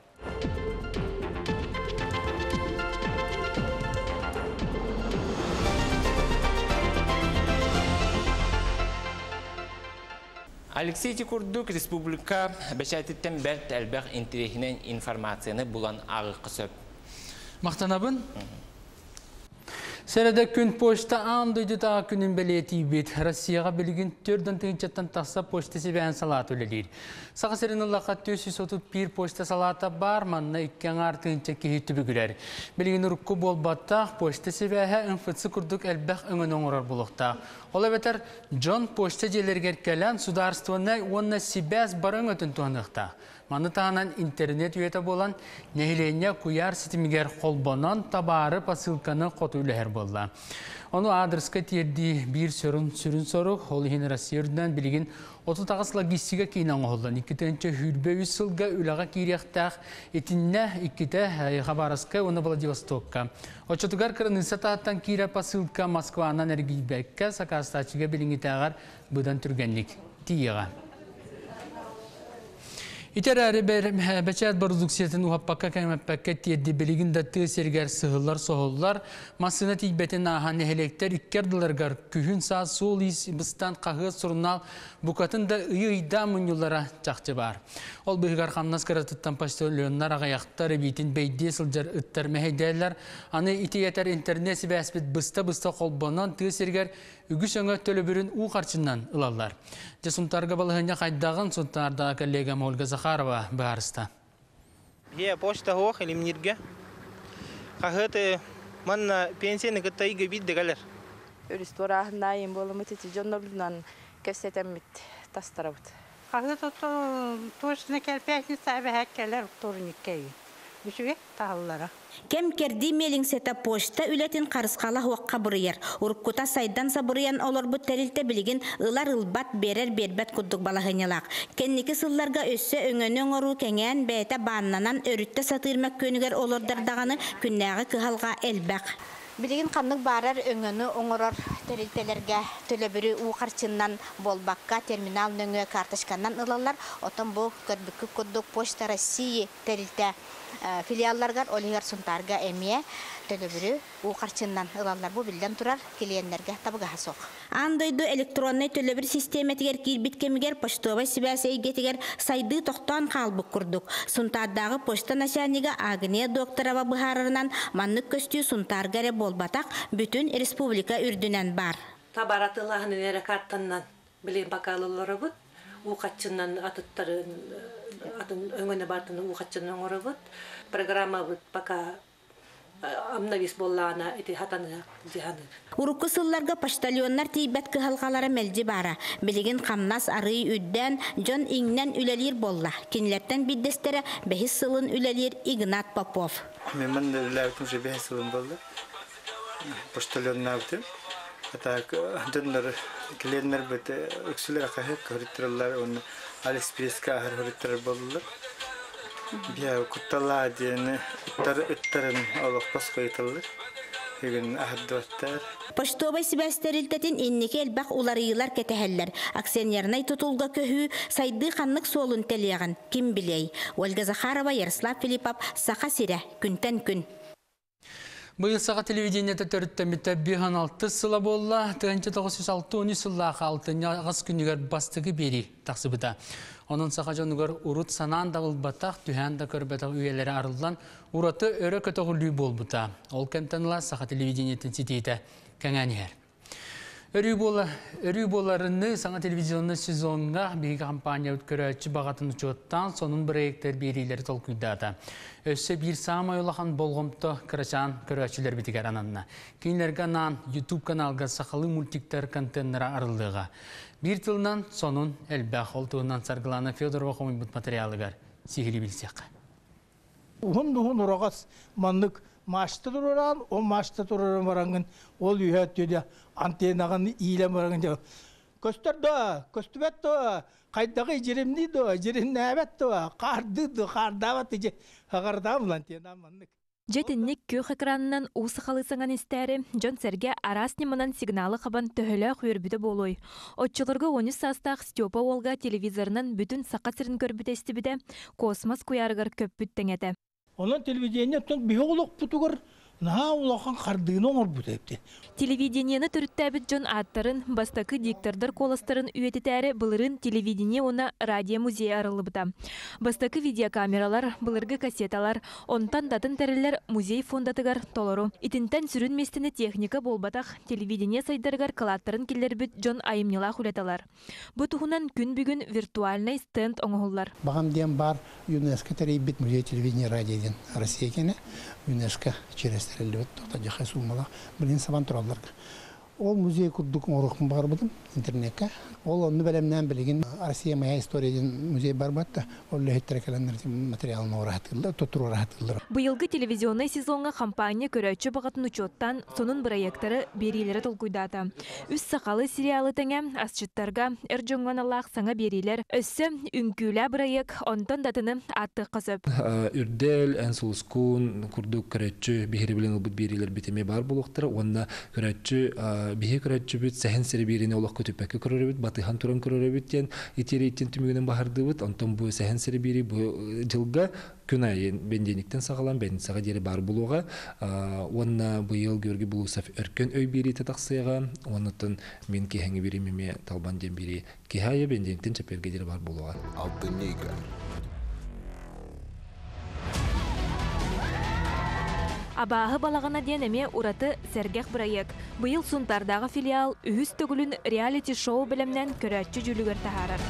Алексей Тикурдук республика бәшәтеттен бәрт әлбәқ интерехінен информацияны бұлан ағы қысып. Мақтанабын? Сәрәді күн почта андойды таға күнін бәлеті бет. Россияға білген түрдің түйінчеттен тақса почта себән салат өлелер. Саға сәрін ұлаққа 431 почта салата бар, манна 2 артығынча кейті бүгілер. Білген ұрыққы бол баттақ почта себәхі үнфітсі күрдік әлбәқ үңін оңырар болуқтақ. Ола бәтір Джон почта желергер кәлән сударствоны онына себәз барың өтін туғанықта. Маны тағынан интернет үйеті болан нәйлене куяр сетімігер қолбонан табары посылканы қот үләр болла. Оны адресқа терді бір сүрін сору, ол ең Россия үрдінен білген 30 тағыс логистика кейінен оғылдан. 2-тінші хүрбе үсілгі үліға кейректақ етінне 2-ті қабарысқа оны Владивостокқа. Очотугар кірініса тағыттан кейрі посылка Москванан әргейбәкке сақастачыға біліңі тағар бұдан түргенлік тиеға. Итер әрі бәчәт барудуксиятын уаппаққа кәңмәппәкке тиедді білігін дәтті сергер сығылар, соғылар, масына тейбәтін аған әхелектер үккерділергар күхін саа сол ес бұстан қағы сұрынал бұқатын да ұйыйда мұнюлара чақты бар. Ол бұғығар қамнас қаратыттан паштолионлар ағаяқтар бейтін бәйде сылжар үттар мәхейдәлер, аны итеетер интернет себәспет бұста қолбанан тығы сергер үгіс өңі төлі бүрін ұл қарчыннан ұлалар. Жасымтарға балығыня қайдағын сұнтардағы коллегам Ольга Захарова бағарыста. Почта хоқ әлімнерге. Қағыты манна пенсияны күттайғы бидді қалар. Өрісторағында ең болымы теті жонларынан көпсетемет тастарабыд. Қағыты тоғышына кәлпәсін сәбі әккәлер торыниккәйі. Бүшіге тағылылара. Кем керди мелиңсета почта үлетін қарысқала хуаққа бұрыяр. Уркута сайдан сабырыян олар бұт тәрілті білген ылар ылбат берер бербәт күддік балағынялақ. Кеннекі сылларға өссі өңені оңыру кәңән бәйті баннанан өрітті сатырмәк көнігер олардардағаны күннәғы кығалға әлбәқ. Білген қамнық барар өңені оңырар тәрілтелерге төлөбірі уқарчыннан болбаққа терминал нөңі картышқаннан ылалар. Отын бұл көрбікі күддік почта Россия тәрілті филиалларгар олигар сунтарга эмие төлөбүрү уқарчыннан ылалар бу билден турар клиентлерге табыга хасок. Андойду электронный төлөбүр системетигер кирбиткемигер почтовый связь-эгетигер сайды тоқтан қалбык курдук. Сунтардагы почта начальниги Агния докторова быхарынан маннык көстүү сунтаргаре болбатак бүтүн республика үрдүнөн бар. Табаратылахын эре картаннан биле бакалылары бут. Уқатчыннан атыттары атын өңөне бартыны уқатчыннан оңорабыт. Программа бут пока амнавис боллана эти хатаны жиханы. Урукку сылларга почтальоннар тийбет кыхалгалары мелжи бара. Билеген камнас арый үдден жон иңнен үлелер болла. Кинлерден биддестере бехис сылын үлелер Игнат Попов. Мен үлелердің же бехис сылын болды. Почтальоннар бітім. Так, донор клиенттер бит өксүлөр акы көрүттүрлөр, он Алиэкспресске көрүттүр болду. Бия куттала дени үттөрүн алып коскойтулду. Бүгүн ахдыттар. Почтовый связь-терилтетин иннеке элбак уларыйлар кетехеллер. Акционерный тутулга көһү сайды ханнык солун телеган ким билей. Ольга Захарова, Ярослав Филиппов, Саха Сире, күнтен күн. Бұл саға телевидениеті төрттемітті 5-6 сыла болла, 1906 сыллаға 6 күнігер бастығы бері тақсы бұта. Оның саға жонығыр ұрыт санан дағыл батақ, түйәнді көрбетақ үйелері арылдан ұраты өрі көтіғілі бол бұта. Ол кәмтаныла саға телевидениетін сетейті кәңәнер. Өрі боларыны саңа телевизионны сезонға бейгі компания өткөрәтші бағатын ұчуаттан сонын проекттер берейлері толкүйдады. Өсі бір самай олақан болғымты кірачан көрәтшілер бітігер ананына. Кейінлерге нан YouTube каналға сақалы мультиктер контейнера арылдыға. Bir тылынан сонын әлбәқ олтуынан сарғыланы Федорова қомын бұт материалығар сихілі білсеқ. Ұғын ұрағас маңдық Maçta duran, o maçta duran varangın, ol ühet diyor, antennağın iyile varangın diyor. Köster doğa, köstübet doğa, kaydağı cirimli doğa, cirim nebet doğa, kardı doğa, kardavat diye, kardavam lan diye namanlık. Жетіннік көк экранынан усы қалысыңан істәрі, Жон Серге арас неманан сигналы қабан төхілі құйырбіді болуй. Отчылырғы 13 састақ Степа Олга телевизорынан бүтін сақат сірін көрбіті істібіді, космос куярғыр көп бүттің әді. Onun televizyonda bir oğluk putugur, na ulaqan qardığını oğur bu deyipti. Телевидениені түріттәбіт Жон аттарын, бастақы диктордар коластарын үйетітәрі бұлырын телевидение оны радио-музей арылы бұта. Бастақы видеокамералар, бұлырғы кассеталар, онтан датын тәрілер музей фондатығар толыру. Итінтен сүрін местіні техника болбатақ телевидение сайдарғар калаттарын келер бүт Жон айымнела құлеталар. Бұ тұхынан күн бүгін виртуальный стенд оңығылар. Бағам дем бар ЮНЕСКО тәрейбет музей телевидение радиоден Россия кені ЮНЕСКО черестерелі өт, тоқта жақай сумалақ, білін сабан тұралар. Ол музей күрдік орықпын бар бұдым интернетке. Ол оны бәлемнен білеген Россия моя историяден музей бар бәтті. Ол лөхеттері кәлендерді материалын орағатылды, тұттыр орағатылды. Бұйылғы телевизионный сезонға компания көрәтші бағатын учеттан сонун проекттары берилері толкуйдаты. Үс сақалы сериалы тәңе асчыттарға әржоңған Аллах саңа берилер. Өссі үнкүлі проект онтан датыны атты қасып. Үрдел, әнсулскун, күрдік көрәтші бейірі білен ұлбыт берилер бітеме бар болуқтыры. Онна көрәтші бихе көрәтші бүт сәхін сәрі беріне олақ көтіпәкі көрәрі бүт, батыхан туран көрәрі бүттен, етері еттен түмігінен бағарды бүт, онтан бұл сәхін сәрі бері бұл жылға күн айын бәнденіктен сағалан, бәнден саға дері бар болуға, онна бұйыл көргі бұл ұсаф өркен өй бері тәтақсыға, онытын мен кехәңі бері меме талбан ден бері кехайы бәнденіктен чәперге дері бар болуға. Алтын нейка. Абағы балағына ден әме ураты сәргәқ проект. Бұйыл сұнтардағы филиал үхіс төгілін реалити-шоу білімнен көрәтші жүлігір тахарар.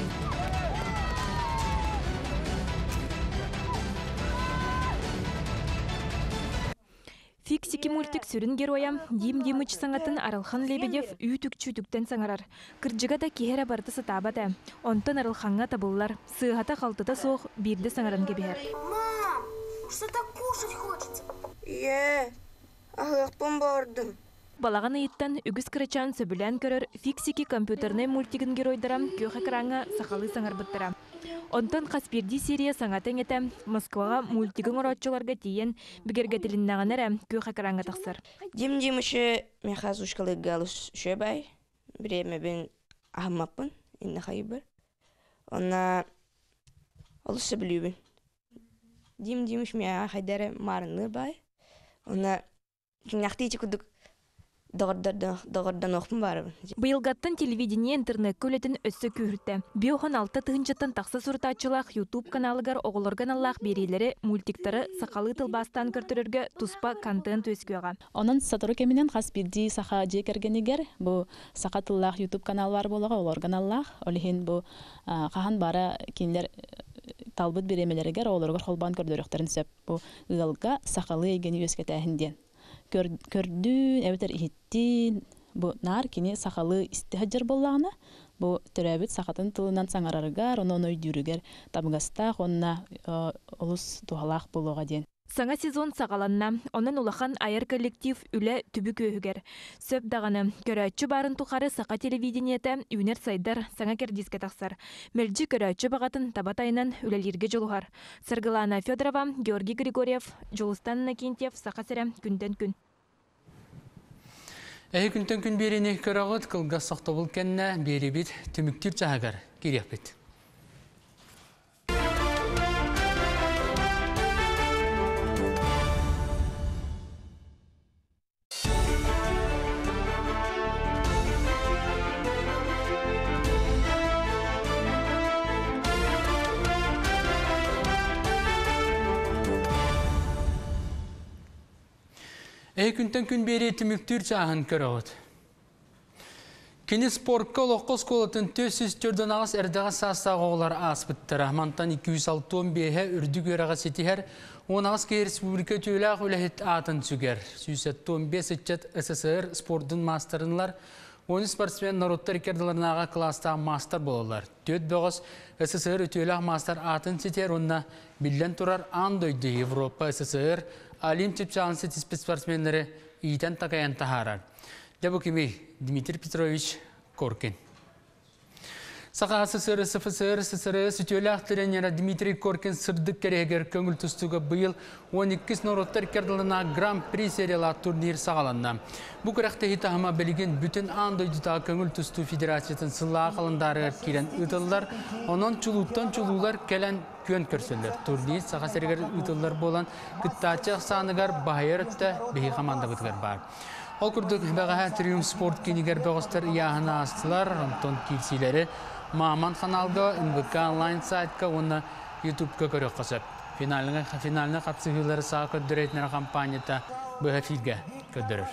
Фиксики мультик сүрін героя Дим Димыч саңатын Аралхан Лебедев үйтік-чүйтіктен саңарар. Кырджыға да кехері барды сатабады. Онтан Аралханға табылылар. Сыйғата қалтыда соқ бірді саңаран кебер. Мам, что-то кушать хочется. Ағықпын бардым. Балаған айыттан үгіз кірачан сөбілән көрір фиксики компьютерный мультигін геройдарам көк экраңа сақалы саңар бұттыра. Онтан Қаспирди серия саңатын еті Москваға мультигін ұратчыларға тиен бігергетіліннаған әрі көк экраңа тақсыр. Дим Димыші мен қаз ұшқалы ғалыс шөбай. Біреме бен ағымаппын, енді қайыбыр. Она олысы білубін. Дим Димыш мен қайдары марынны бай. Она киняхтыйчы күдік дағырдан оқпын барыбын. Бұйылғаттан телевидение интернет көлетін өссі көрітті. Биохан 6 тұғынчаттан тақса сұртачылақ YouTube каналығар оғылырған Аллах берейлері мультиктары сақалы тылбастан көртірерге тұспа контент өскөға. Онын сатыру кемінен Қаспирди сақа жекергенігер, бұл сақа тыллақ YouTube канал бар болыға олырған Аллах. Олығын бұл қахан бара кенлер талбыт беремелерігер олырғыр қолбан көрдіріқтерін сөп. Бұл ұғылға сақалы егені өскеті әхінден. Көрдүн, әбетер ихиттин, бұл нар кені сақалы истихаджар болағына, бұл түрәбіт сақатын тылынан саңарарығар, оны өйдүрігер табығастақ, онына олыс туғалақ болуға ден. Саңа сезон сағаланна, онын улахан айыр коллектив үлі түбі көйгер. Сөп дағаны, көрәтші барын тұқары сақа телевидениеті үйнер сайдар саңа кердиске тақсар. Мөлжі көрәтші бағатын табатайынан үлелерге жолуғар. Саргылана Федорова, Георгий Григорьев, Жолустан Накентьев, сақа сәрі күнден күн. Әйі күнтен күн беріне көрағыт қылға соқты бұл кәнне бері бет түміктір жағығар керек бет. Күнтен күн бері түміктір жағын көріғыд. Кені спортқа лоққыз қолытын төсіз түрден ағыз әрдіға састағы оғылар аспытты. Рахмантан 265-е үрдік өраға сетігер, 10 кей республика түйіліғ өләхет атын сүгер. 175 СССР спорттың мастерынлар, 10 спортсмен народтар керділерінаға кластағы мастер болылар. 4 СССР өтіліғ мастер атын сетер, онына білден тұрар андойды Европа СССР Олимп чепчалынсы тиспі спортсменлері ийтен такаян тахарар. Дәбу кеме Дмитрий Петрович Коркин. Сақа СССР, СССР сүтелі ақтыренера Дмитрий Коркин сырдық керегер көңіл тұстуға бұйыл 12 нороттар керділіна Гран-при сериялар турнир сағаланна. Бұл күрәқті хитағыма білген бүтін андойдыда көңіл тұсту федерациятын сылла қалындары керен ұтылар, онын чулуттан чулулар кәлін көн көрсілер. Турнир сақа сәргер ұтылар болан күттачақ санығар бағайыр өтті бейі қаманда бұтығар бар. Ол күрдік бағаға Триумф спорт кенегер бағыстар яғына астылар, онтон келсилері Маман каналга, НБК онлайн сайтка, оны YouTube-ка көрек қосып. Финалына қатсығылары саға көддірейтінер компанията бұға филге көддірір.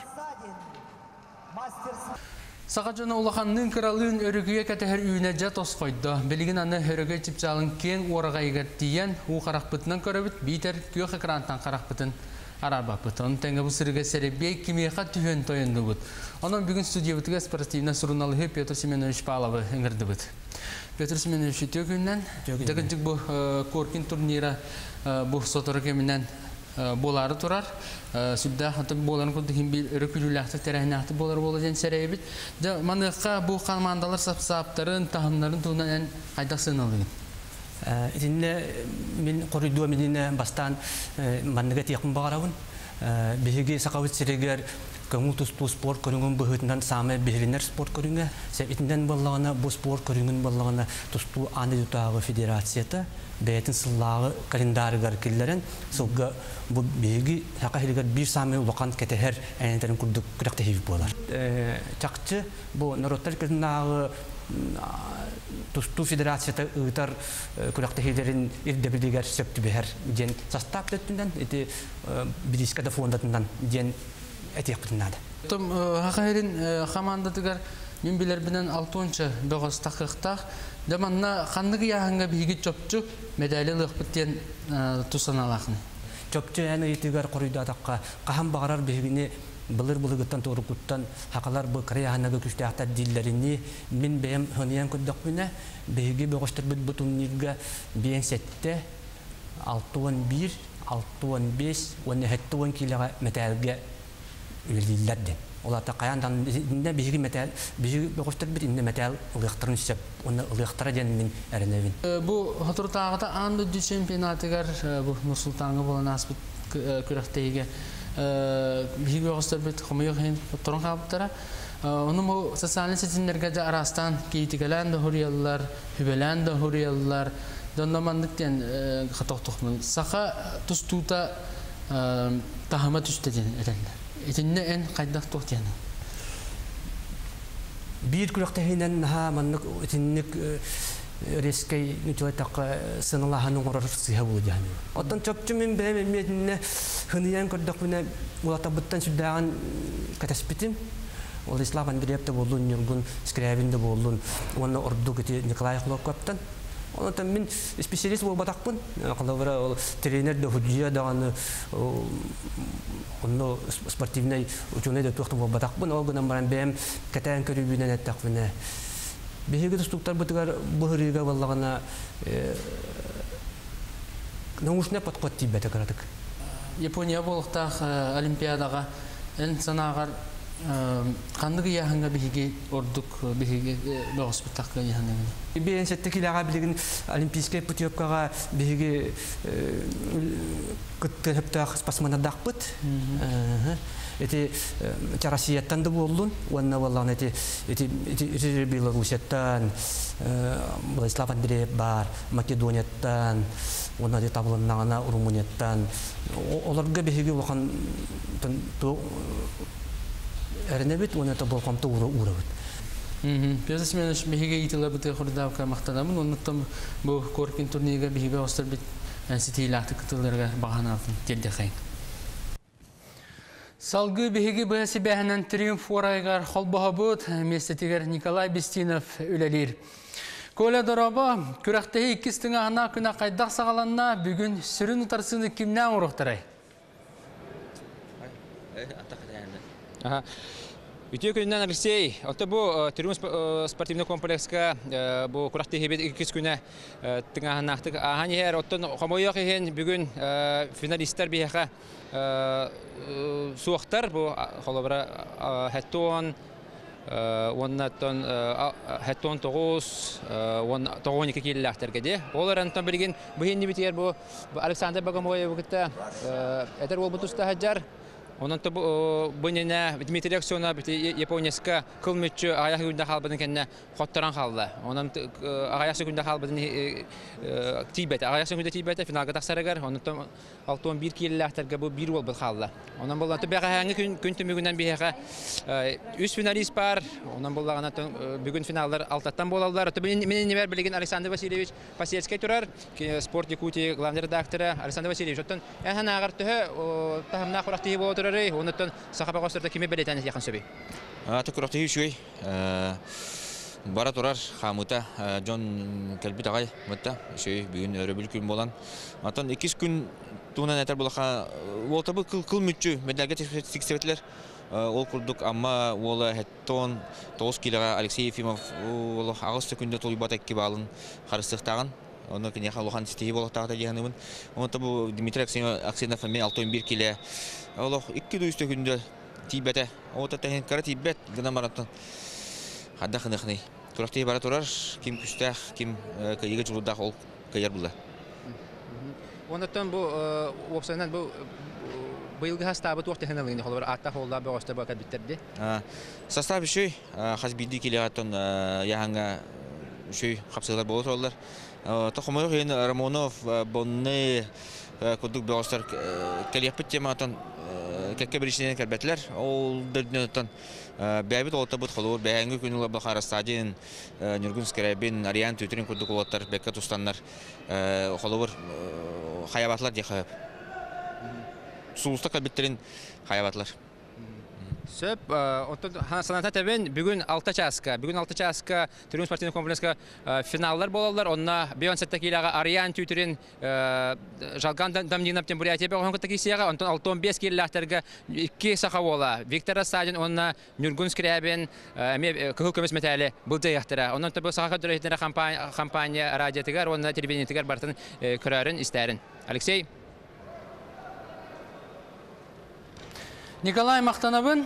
Саға жана улаханның кралын өрігіе кәтігер үйіне жат ос қойды. Білігін аны өрігі типчалын кен орыға егер дейін, у қарақпытынан көрібіт, бейтер күйек экранттан қарақпытын арабапыт. Оның тәңгі бұл сырығы сәребей кемеға түйен тойынды бұд. Оның бүгін студия бұтыға спортивна сұрыналығы Петр Семенович Павловы өңірді бұд. Петр Семенович өтегіннен, дәгінчік бұл Коркин турнира бұл сотыры кемінен болары тұрар. Сүлді қатын боларын күлдігін бір үрікіліліқті тәрәхінәқті болары болы ден сәрейбіт. Маныққа бұл қанмандалар саптарын, тағымларын туынан қайдақ сыналығын. Итинне мен коридор менен бастан манныга тиякын багарабын. Биһиги сакабыт сирегер көңүл туспу спорт көрүнгөн быһытынан самы бихилинер спорт көрүнгө. Себитинден боллагана бу спорт көрүнгөн боллагана туспу аны ютагы федерацията бетин сыллагы календарыгар киллерен сылга бу биһиги хакахилгер бир самы улакан кетехер энтерин курдук күрәктехи болар. Чакчы бу народтар кызнагы Тусту федерацията ұйтар күрәктехилерін ирдебілдегер сөпті бәр ден састап төттінден, еті бірискада фондатындан ден әтек бұтынады. Том хақайрин командатыгар мен билер бинен 6-нчы бөгөс тақықтақ. Деманна қандығы яғынға бигі чөпчү медалі лықпыттен тусаналақын. Чөпчү әні етігер қорыйды атаққа қахан бағарар бігіне Былыр-былығыттан тоғырқұттан хақалар бұл қыраяғанағы күшті ақтар дейлеріне мен бәйім ғыниян көддік бұна бәйгі бөғістір бүт бұтынлерге бәйін сәтті 6-11, 6-15, 17-10 килаға мәтәлге үлелілерді. Оларда қаяндан бәйгі бөғістір бүт инде мәтәл ұлықтырын сөп, оны ұлықтыра ден мен әрінәвін. Бұл ғатыртағыда анды дүй чемпионатығар бұл Нұрсултанғы болан аспыт күріқтейге биһиги огостор бит хомойо хен торон кабыттара оны мо социаль сетинерге де арастан кейтигелен да хурияллар хүбелен да хурияллар донномандыктен хатоктукмун сака тустута тахама түстеден этеллер этинне эн кайдак токтен бир күрөктехинен ха маннык этинник рескей нутуатак сыналаһанын горорсыга булдяны. Оттон чөпчүмүн бемеметине хыниян көрдөкүнө улатабыттан сүддаган катаспитим. Ол Ислам Андреевте болдун, Нургун Скрябинде болдун, оны ордук эти Николай Хлопкаптан. Онтон мен специалист болбатакпын. Калабара ол тренер да худжия даганы онно спортивный ученый да тохту болбатакпын. Ол гынан баран бем катан көрүбүнөн аттакпына. Биһиги тустуктар бытыгар быһырыга баллагана наушне подкотти бетекаратык. Япония болуктах олимпиадага эн санагар кандыгы яханга биһиги ордук биһиги богоспутакка яханга. Бен сеттекилага билигин олимпийский путевкага биһиги кыттыптак спасманадакпыт. Эти Россияттан да болдун, уанна баллан эти Белорусияттан, Владислав Андреев бар, Македонияттан, уанна де табылыннагана Румынияттан. Оларга биһиги улахан эрнебит, уанна да болкамта урабыт. Петр Семенович биһиги итилер бите хордавка мактанамын, оннуттан бу Коркин турнирига биһиги остар бит ситилакты кытыларга баганатын тердехай. Салгы биһиги бәсі бәһінен Триумф орайгар холбаһабыт местетигер Николай Бестинов үлелер. Көйле дораба күрәктәһи иккистің ағына күнә қайдақ сағаланна бүгін сүрін ұтарсыны кимнән ұрықтырай? Үтө күннән Алексей, отто бу Трюм спортивный комплекска бу куракты хебет 2 күнә тыңаһынактык аһан яр оттон хомойок ген бүгүн финалисттер бияха суактар бу холобра хаттон оннаттон хаттон тогус он тогоник киллахтерге де олар антон билген бу хенни битер бу Александр Богомоев букта этер бол бутуста хаҗар. Онан то бунина Дмитрий Аксёнов Японияска кылмычы аяк күндә халбын кенне хоттаран халды. Онан аяк күндә халбын Тибет, аяк күндә Тибет финалга тахсарагар. Онан то 61 киллахтерге бу 1 бол халды. Онан булды бага ханги күн төмөгүннән бияга 3 финалист бар. Онан булган бүгүн финаллар алтаттан болалар. Менин небер билген Александр Васильевич Пасельский турар, спорт Якутия главный редакторы Александр Васильевич. Оттан әһән агартыһы тахымна хуракты болот. Оннан сахаба гостарда киме белетен якын сөби. Атыкуракты үшүй. Бара турар хамыта Джон Келбит агай мытта үшүй бүгүн өрөбүл күн болан. Атан 2 күн туунан этер булаха олтабы кыл мүччү медалга тексеветлер. Ол курдук амма ол хеттон 9 килога Алексей Ефимов ол агыста күндө толбат экки балын карыстыктаган. Оны кене халыхан стеги болоктагы дегенмин. Онда бу Дмитрий Аксенов мен 61 кило. Аллах 2 дүйстө күндө Тибете. Ота тен кара Тибет гына мараттан. Хадда хыныкны. Туракты бара турар, ким күстах, ким кайга жулда ол кайыр булды. Ондан бу опсанан бу быйылгы хастабы туакты хыналыгын холор атта холда богоста бака биттерди. Состав үшүй хазбиди килегатон яңа үшүй капсылар болот. Тохомой ген Рамонов Бонне кудук богостар келепет тематан кекке биришнен келбетлер. Ол дөрдөнтөн бәбит олтабыт холор бәңгү күнүлө бахара стадион Нюргунскеребин Ариан Түтрин кудук олоттар бекке тустаннар холор хаябатлар дихап. Сулуста кабиттерин хаябатлар. Сөп, саната табен бүгін 6 часка Трюм спортивный комплекска финаллар болалар. Онна бейон сетте килага Ариан Түтрин жалган дамдинап тембуриятия бе оңғы такисияға. Онтон 65 киллахтерге 2 сақа бола. Виктора Стадин онна Нюргунскеребин кығыл көмес метәлі бұлды яқтыра. Оннан табы сақа дүрәйтінері компания радиотығар, онна телевидениятығар бартын көрәрін істәрін. Алексей? Николай Мақтанабын.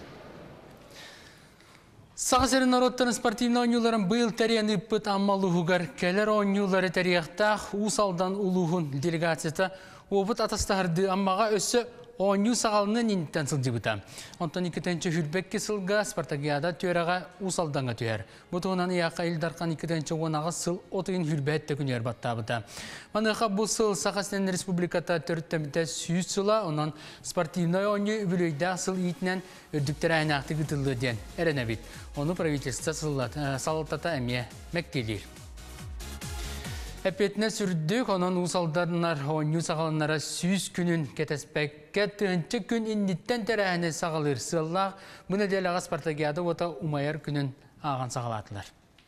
Сағасырын народтарын спортивны ойнуларын бұйыл тәриян үппіт аммалы ғуғар кәлер ойнулары тәрияқтақ ұсалдан ұлығын делегацияты опыт атастағырды аммаға өсі ойну сағалының инттен сылды бұта. Онтан 2-тенчі хүрбекке сылға Спартакиада төраға ұсалданға түйер. Бұтығынанияққа елдарқан 2-тенчі оңаға сыл отығын хүрбәтті күнер батта бұта. Маныға бұл сыл Сақасынан Республиката төрттеміте сүйіз сыла, онан спортивной ойны үбілейді сыл итінен үрдіктері айнақты күтілді ден әріне бит. Оны правительство салаттата әме мәккелер. Әпетіне сүрдік, онын ұсалдарынар ойну сағалынара сүйіз күнін кетеспәкке түнчі күн инниттен тәрәхіне сағалыр сыллақ, мұны дәліға Спартакиада ота умайар күнін аған сағалатылар.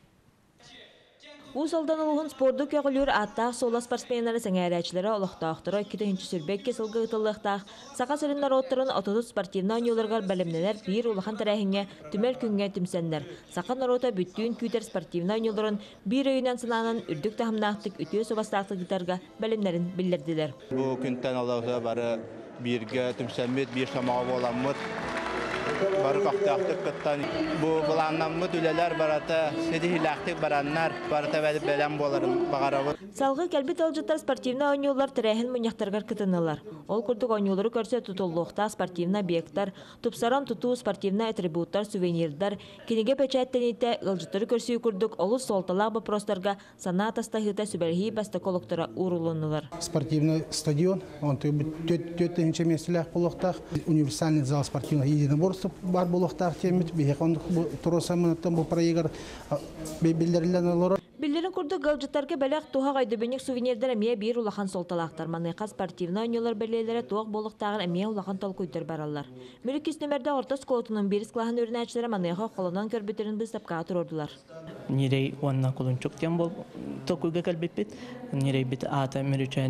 Усалдан улуғын спорду көғілер аттақ сола спортсменлері сәңәрәчілері олықтақтыры 2-ші сүрбекке сылғы ұтылықтақ. Сақа сырынлар оттырын отыды спортивна ойнуларғар бәлімнелер бір улахан тәрәхіңе түмел күнге түмсәндер. Сақа нарота бүттүйін күйтер спортивна ойнуларын бір өйінен сынанын үрдік тахымнақтық үтіе собастақтық гитарға бәлімлерін білдерділер. Бұл күнттен олауға бары бірге түмсәмет, бір самауы оламыд. Бары қақтақтық күттан. Бұл бұланнамыд үлелер барата, седихилақтық бараннар, барата бәліп бәлем боларын бағарауы. Салғы кәлбет алжыттар спортивна ойнулар тірәхін мұняқтарғар күтінілар. Ол күрдік ойнулары көрсе тұтылуқта спортивна объекттар, тұпсаран тұту спортивна атрибуттар, сувенирдар, кенеге пәчәттенетті ғылжыттары көрсеу күрдік олы солталақ бапростарға сана тастағыта сүбәрхи бастаколықтара урулынылар. Спортивный стадион, он төттінші меселәқ болуқтақ, универсальный зал спортивный единоборств бар болуқтақ темет, бейхон тұросамынаттан бұл проегар белдерілен олар. Билерин курдук галжыттарга бәләк туһак айдыбенек сувенирдер әмия бир улахан солталақтар. Маныйқа спортивна ойнулар бәлелері туғақ болуқтағын әмия улахан толкуйдыр баралар. Мүліккес нөмерді орта сколотының беріс қылаған өрінәчілері маныйқа қолынан көрбетерін біз тапқа тұрордылар. Нирей уанна колунчук тем бол толкуйга кәлбетпет. Нирей бит ата мөрүчәне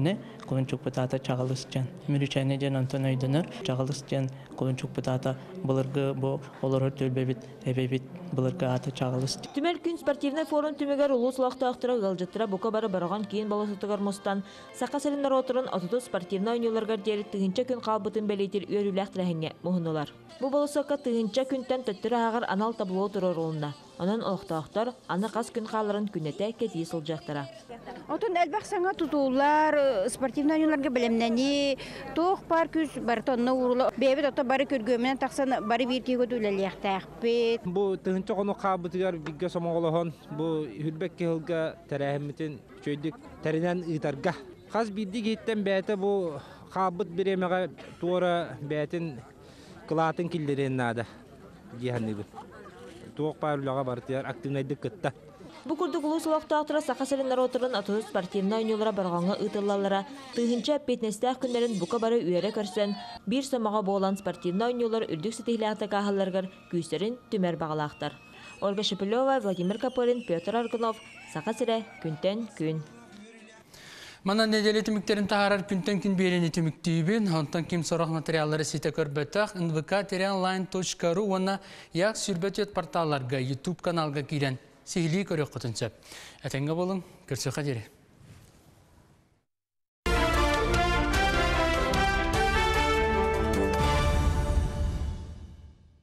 Kulunçuk pıtata çağılıscan. Mürüçenecen Anton Öydünür, çağılıscan kulunçuk pıtata bulurgu bu olur tölbebit, ebebit bulurgu ata çağılıscan. Tümel күн спортивный форум түмегер улус лақтақтыра ғылжыттыра бұқа бары бараған кейін баласытығар мұстан сақа сәріндер отырын отуты спортивный ойнуларғар дері тығынча күн қалбытын бәлейтер өріләқ тірәхіне мұхынулар. Бұл баласыққа тығынча күнтен төттірі ағыр анал табло тұрыр олына. Onun oqtaqtar ana qaz gün qalарын күнәтә кәти сылжақтыра. Отын әлбәқ саңа тұтулар, спортивный ойнуларға білімнәне, тоқ бар күз бар тонна урылы. Бәбет ота бары көргөмінен тақсан бары бір кегөт үләлияқтақ бет. Бұл тығынча қону қабытығар бігге сомағылығын, бұл хүлбәк кеғілға тәрәхімітін чөйдік тәрінен ұйтарға. Қаз бірді кеттен бәті бұл қабыт біремеға туора бәтін қылатын келдерен нады. Туық парулаға бартияр активнайдық кітті. Бұл күрдік ұлы сұлақтақтыра сақасырынлар отырын атылы спортивна ойнулара барғанға ұтылалара тығынча петнестәқ күндерін бұқа бары үйері көрсен бір самаға болан спортивна ойнулар үрдік сетихліғаты қағыларғар күйістерін түмер бағалақтар. Ольга Шепелева, Владимир Капорин, Петр Аргунов, Сақасыры, күнтен күн. Мана неделе түміктерін тағарар күнтен күн берені түміктейбін. Онтан кем сорақ материалары сите көрбәтақ. nvk-online.ru оны яқ сүрбәтет порталларға, YouTube каналға кейден сихили көрек құтынсап. Әтенгі болың, көрсі қадері.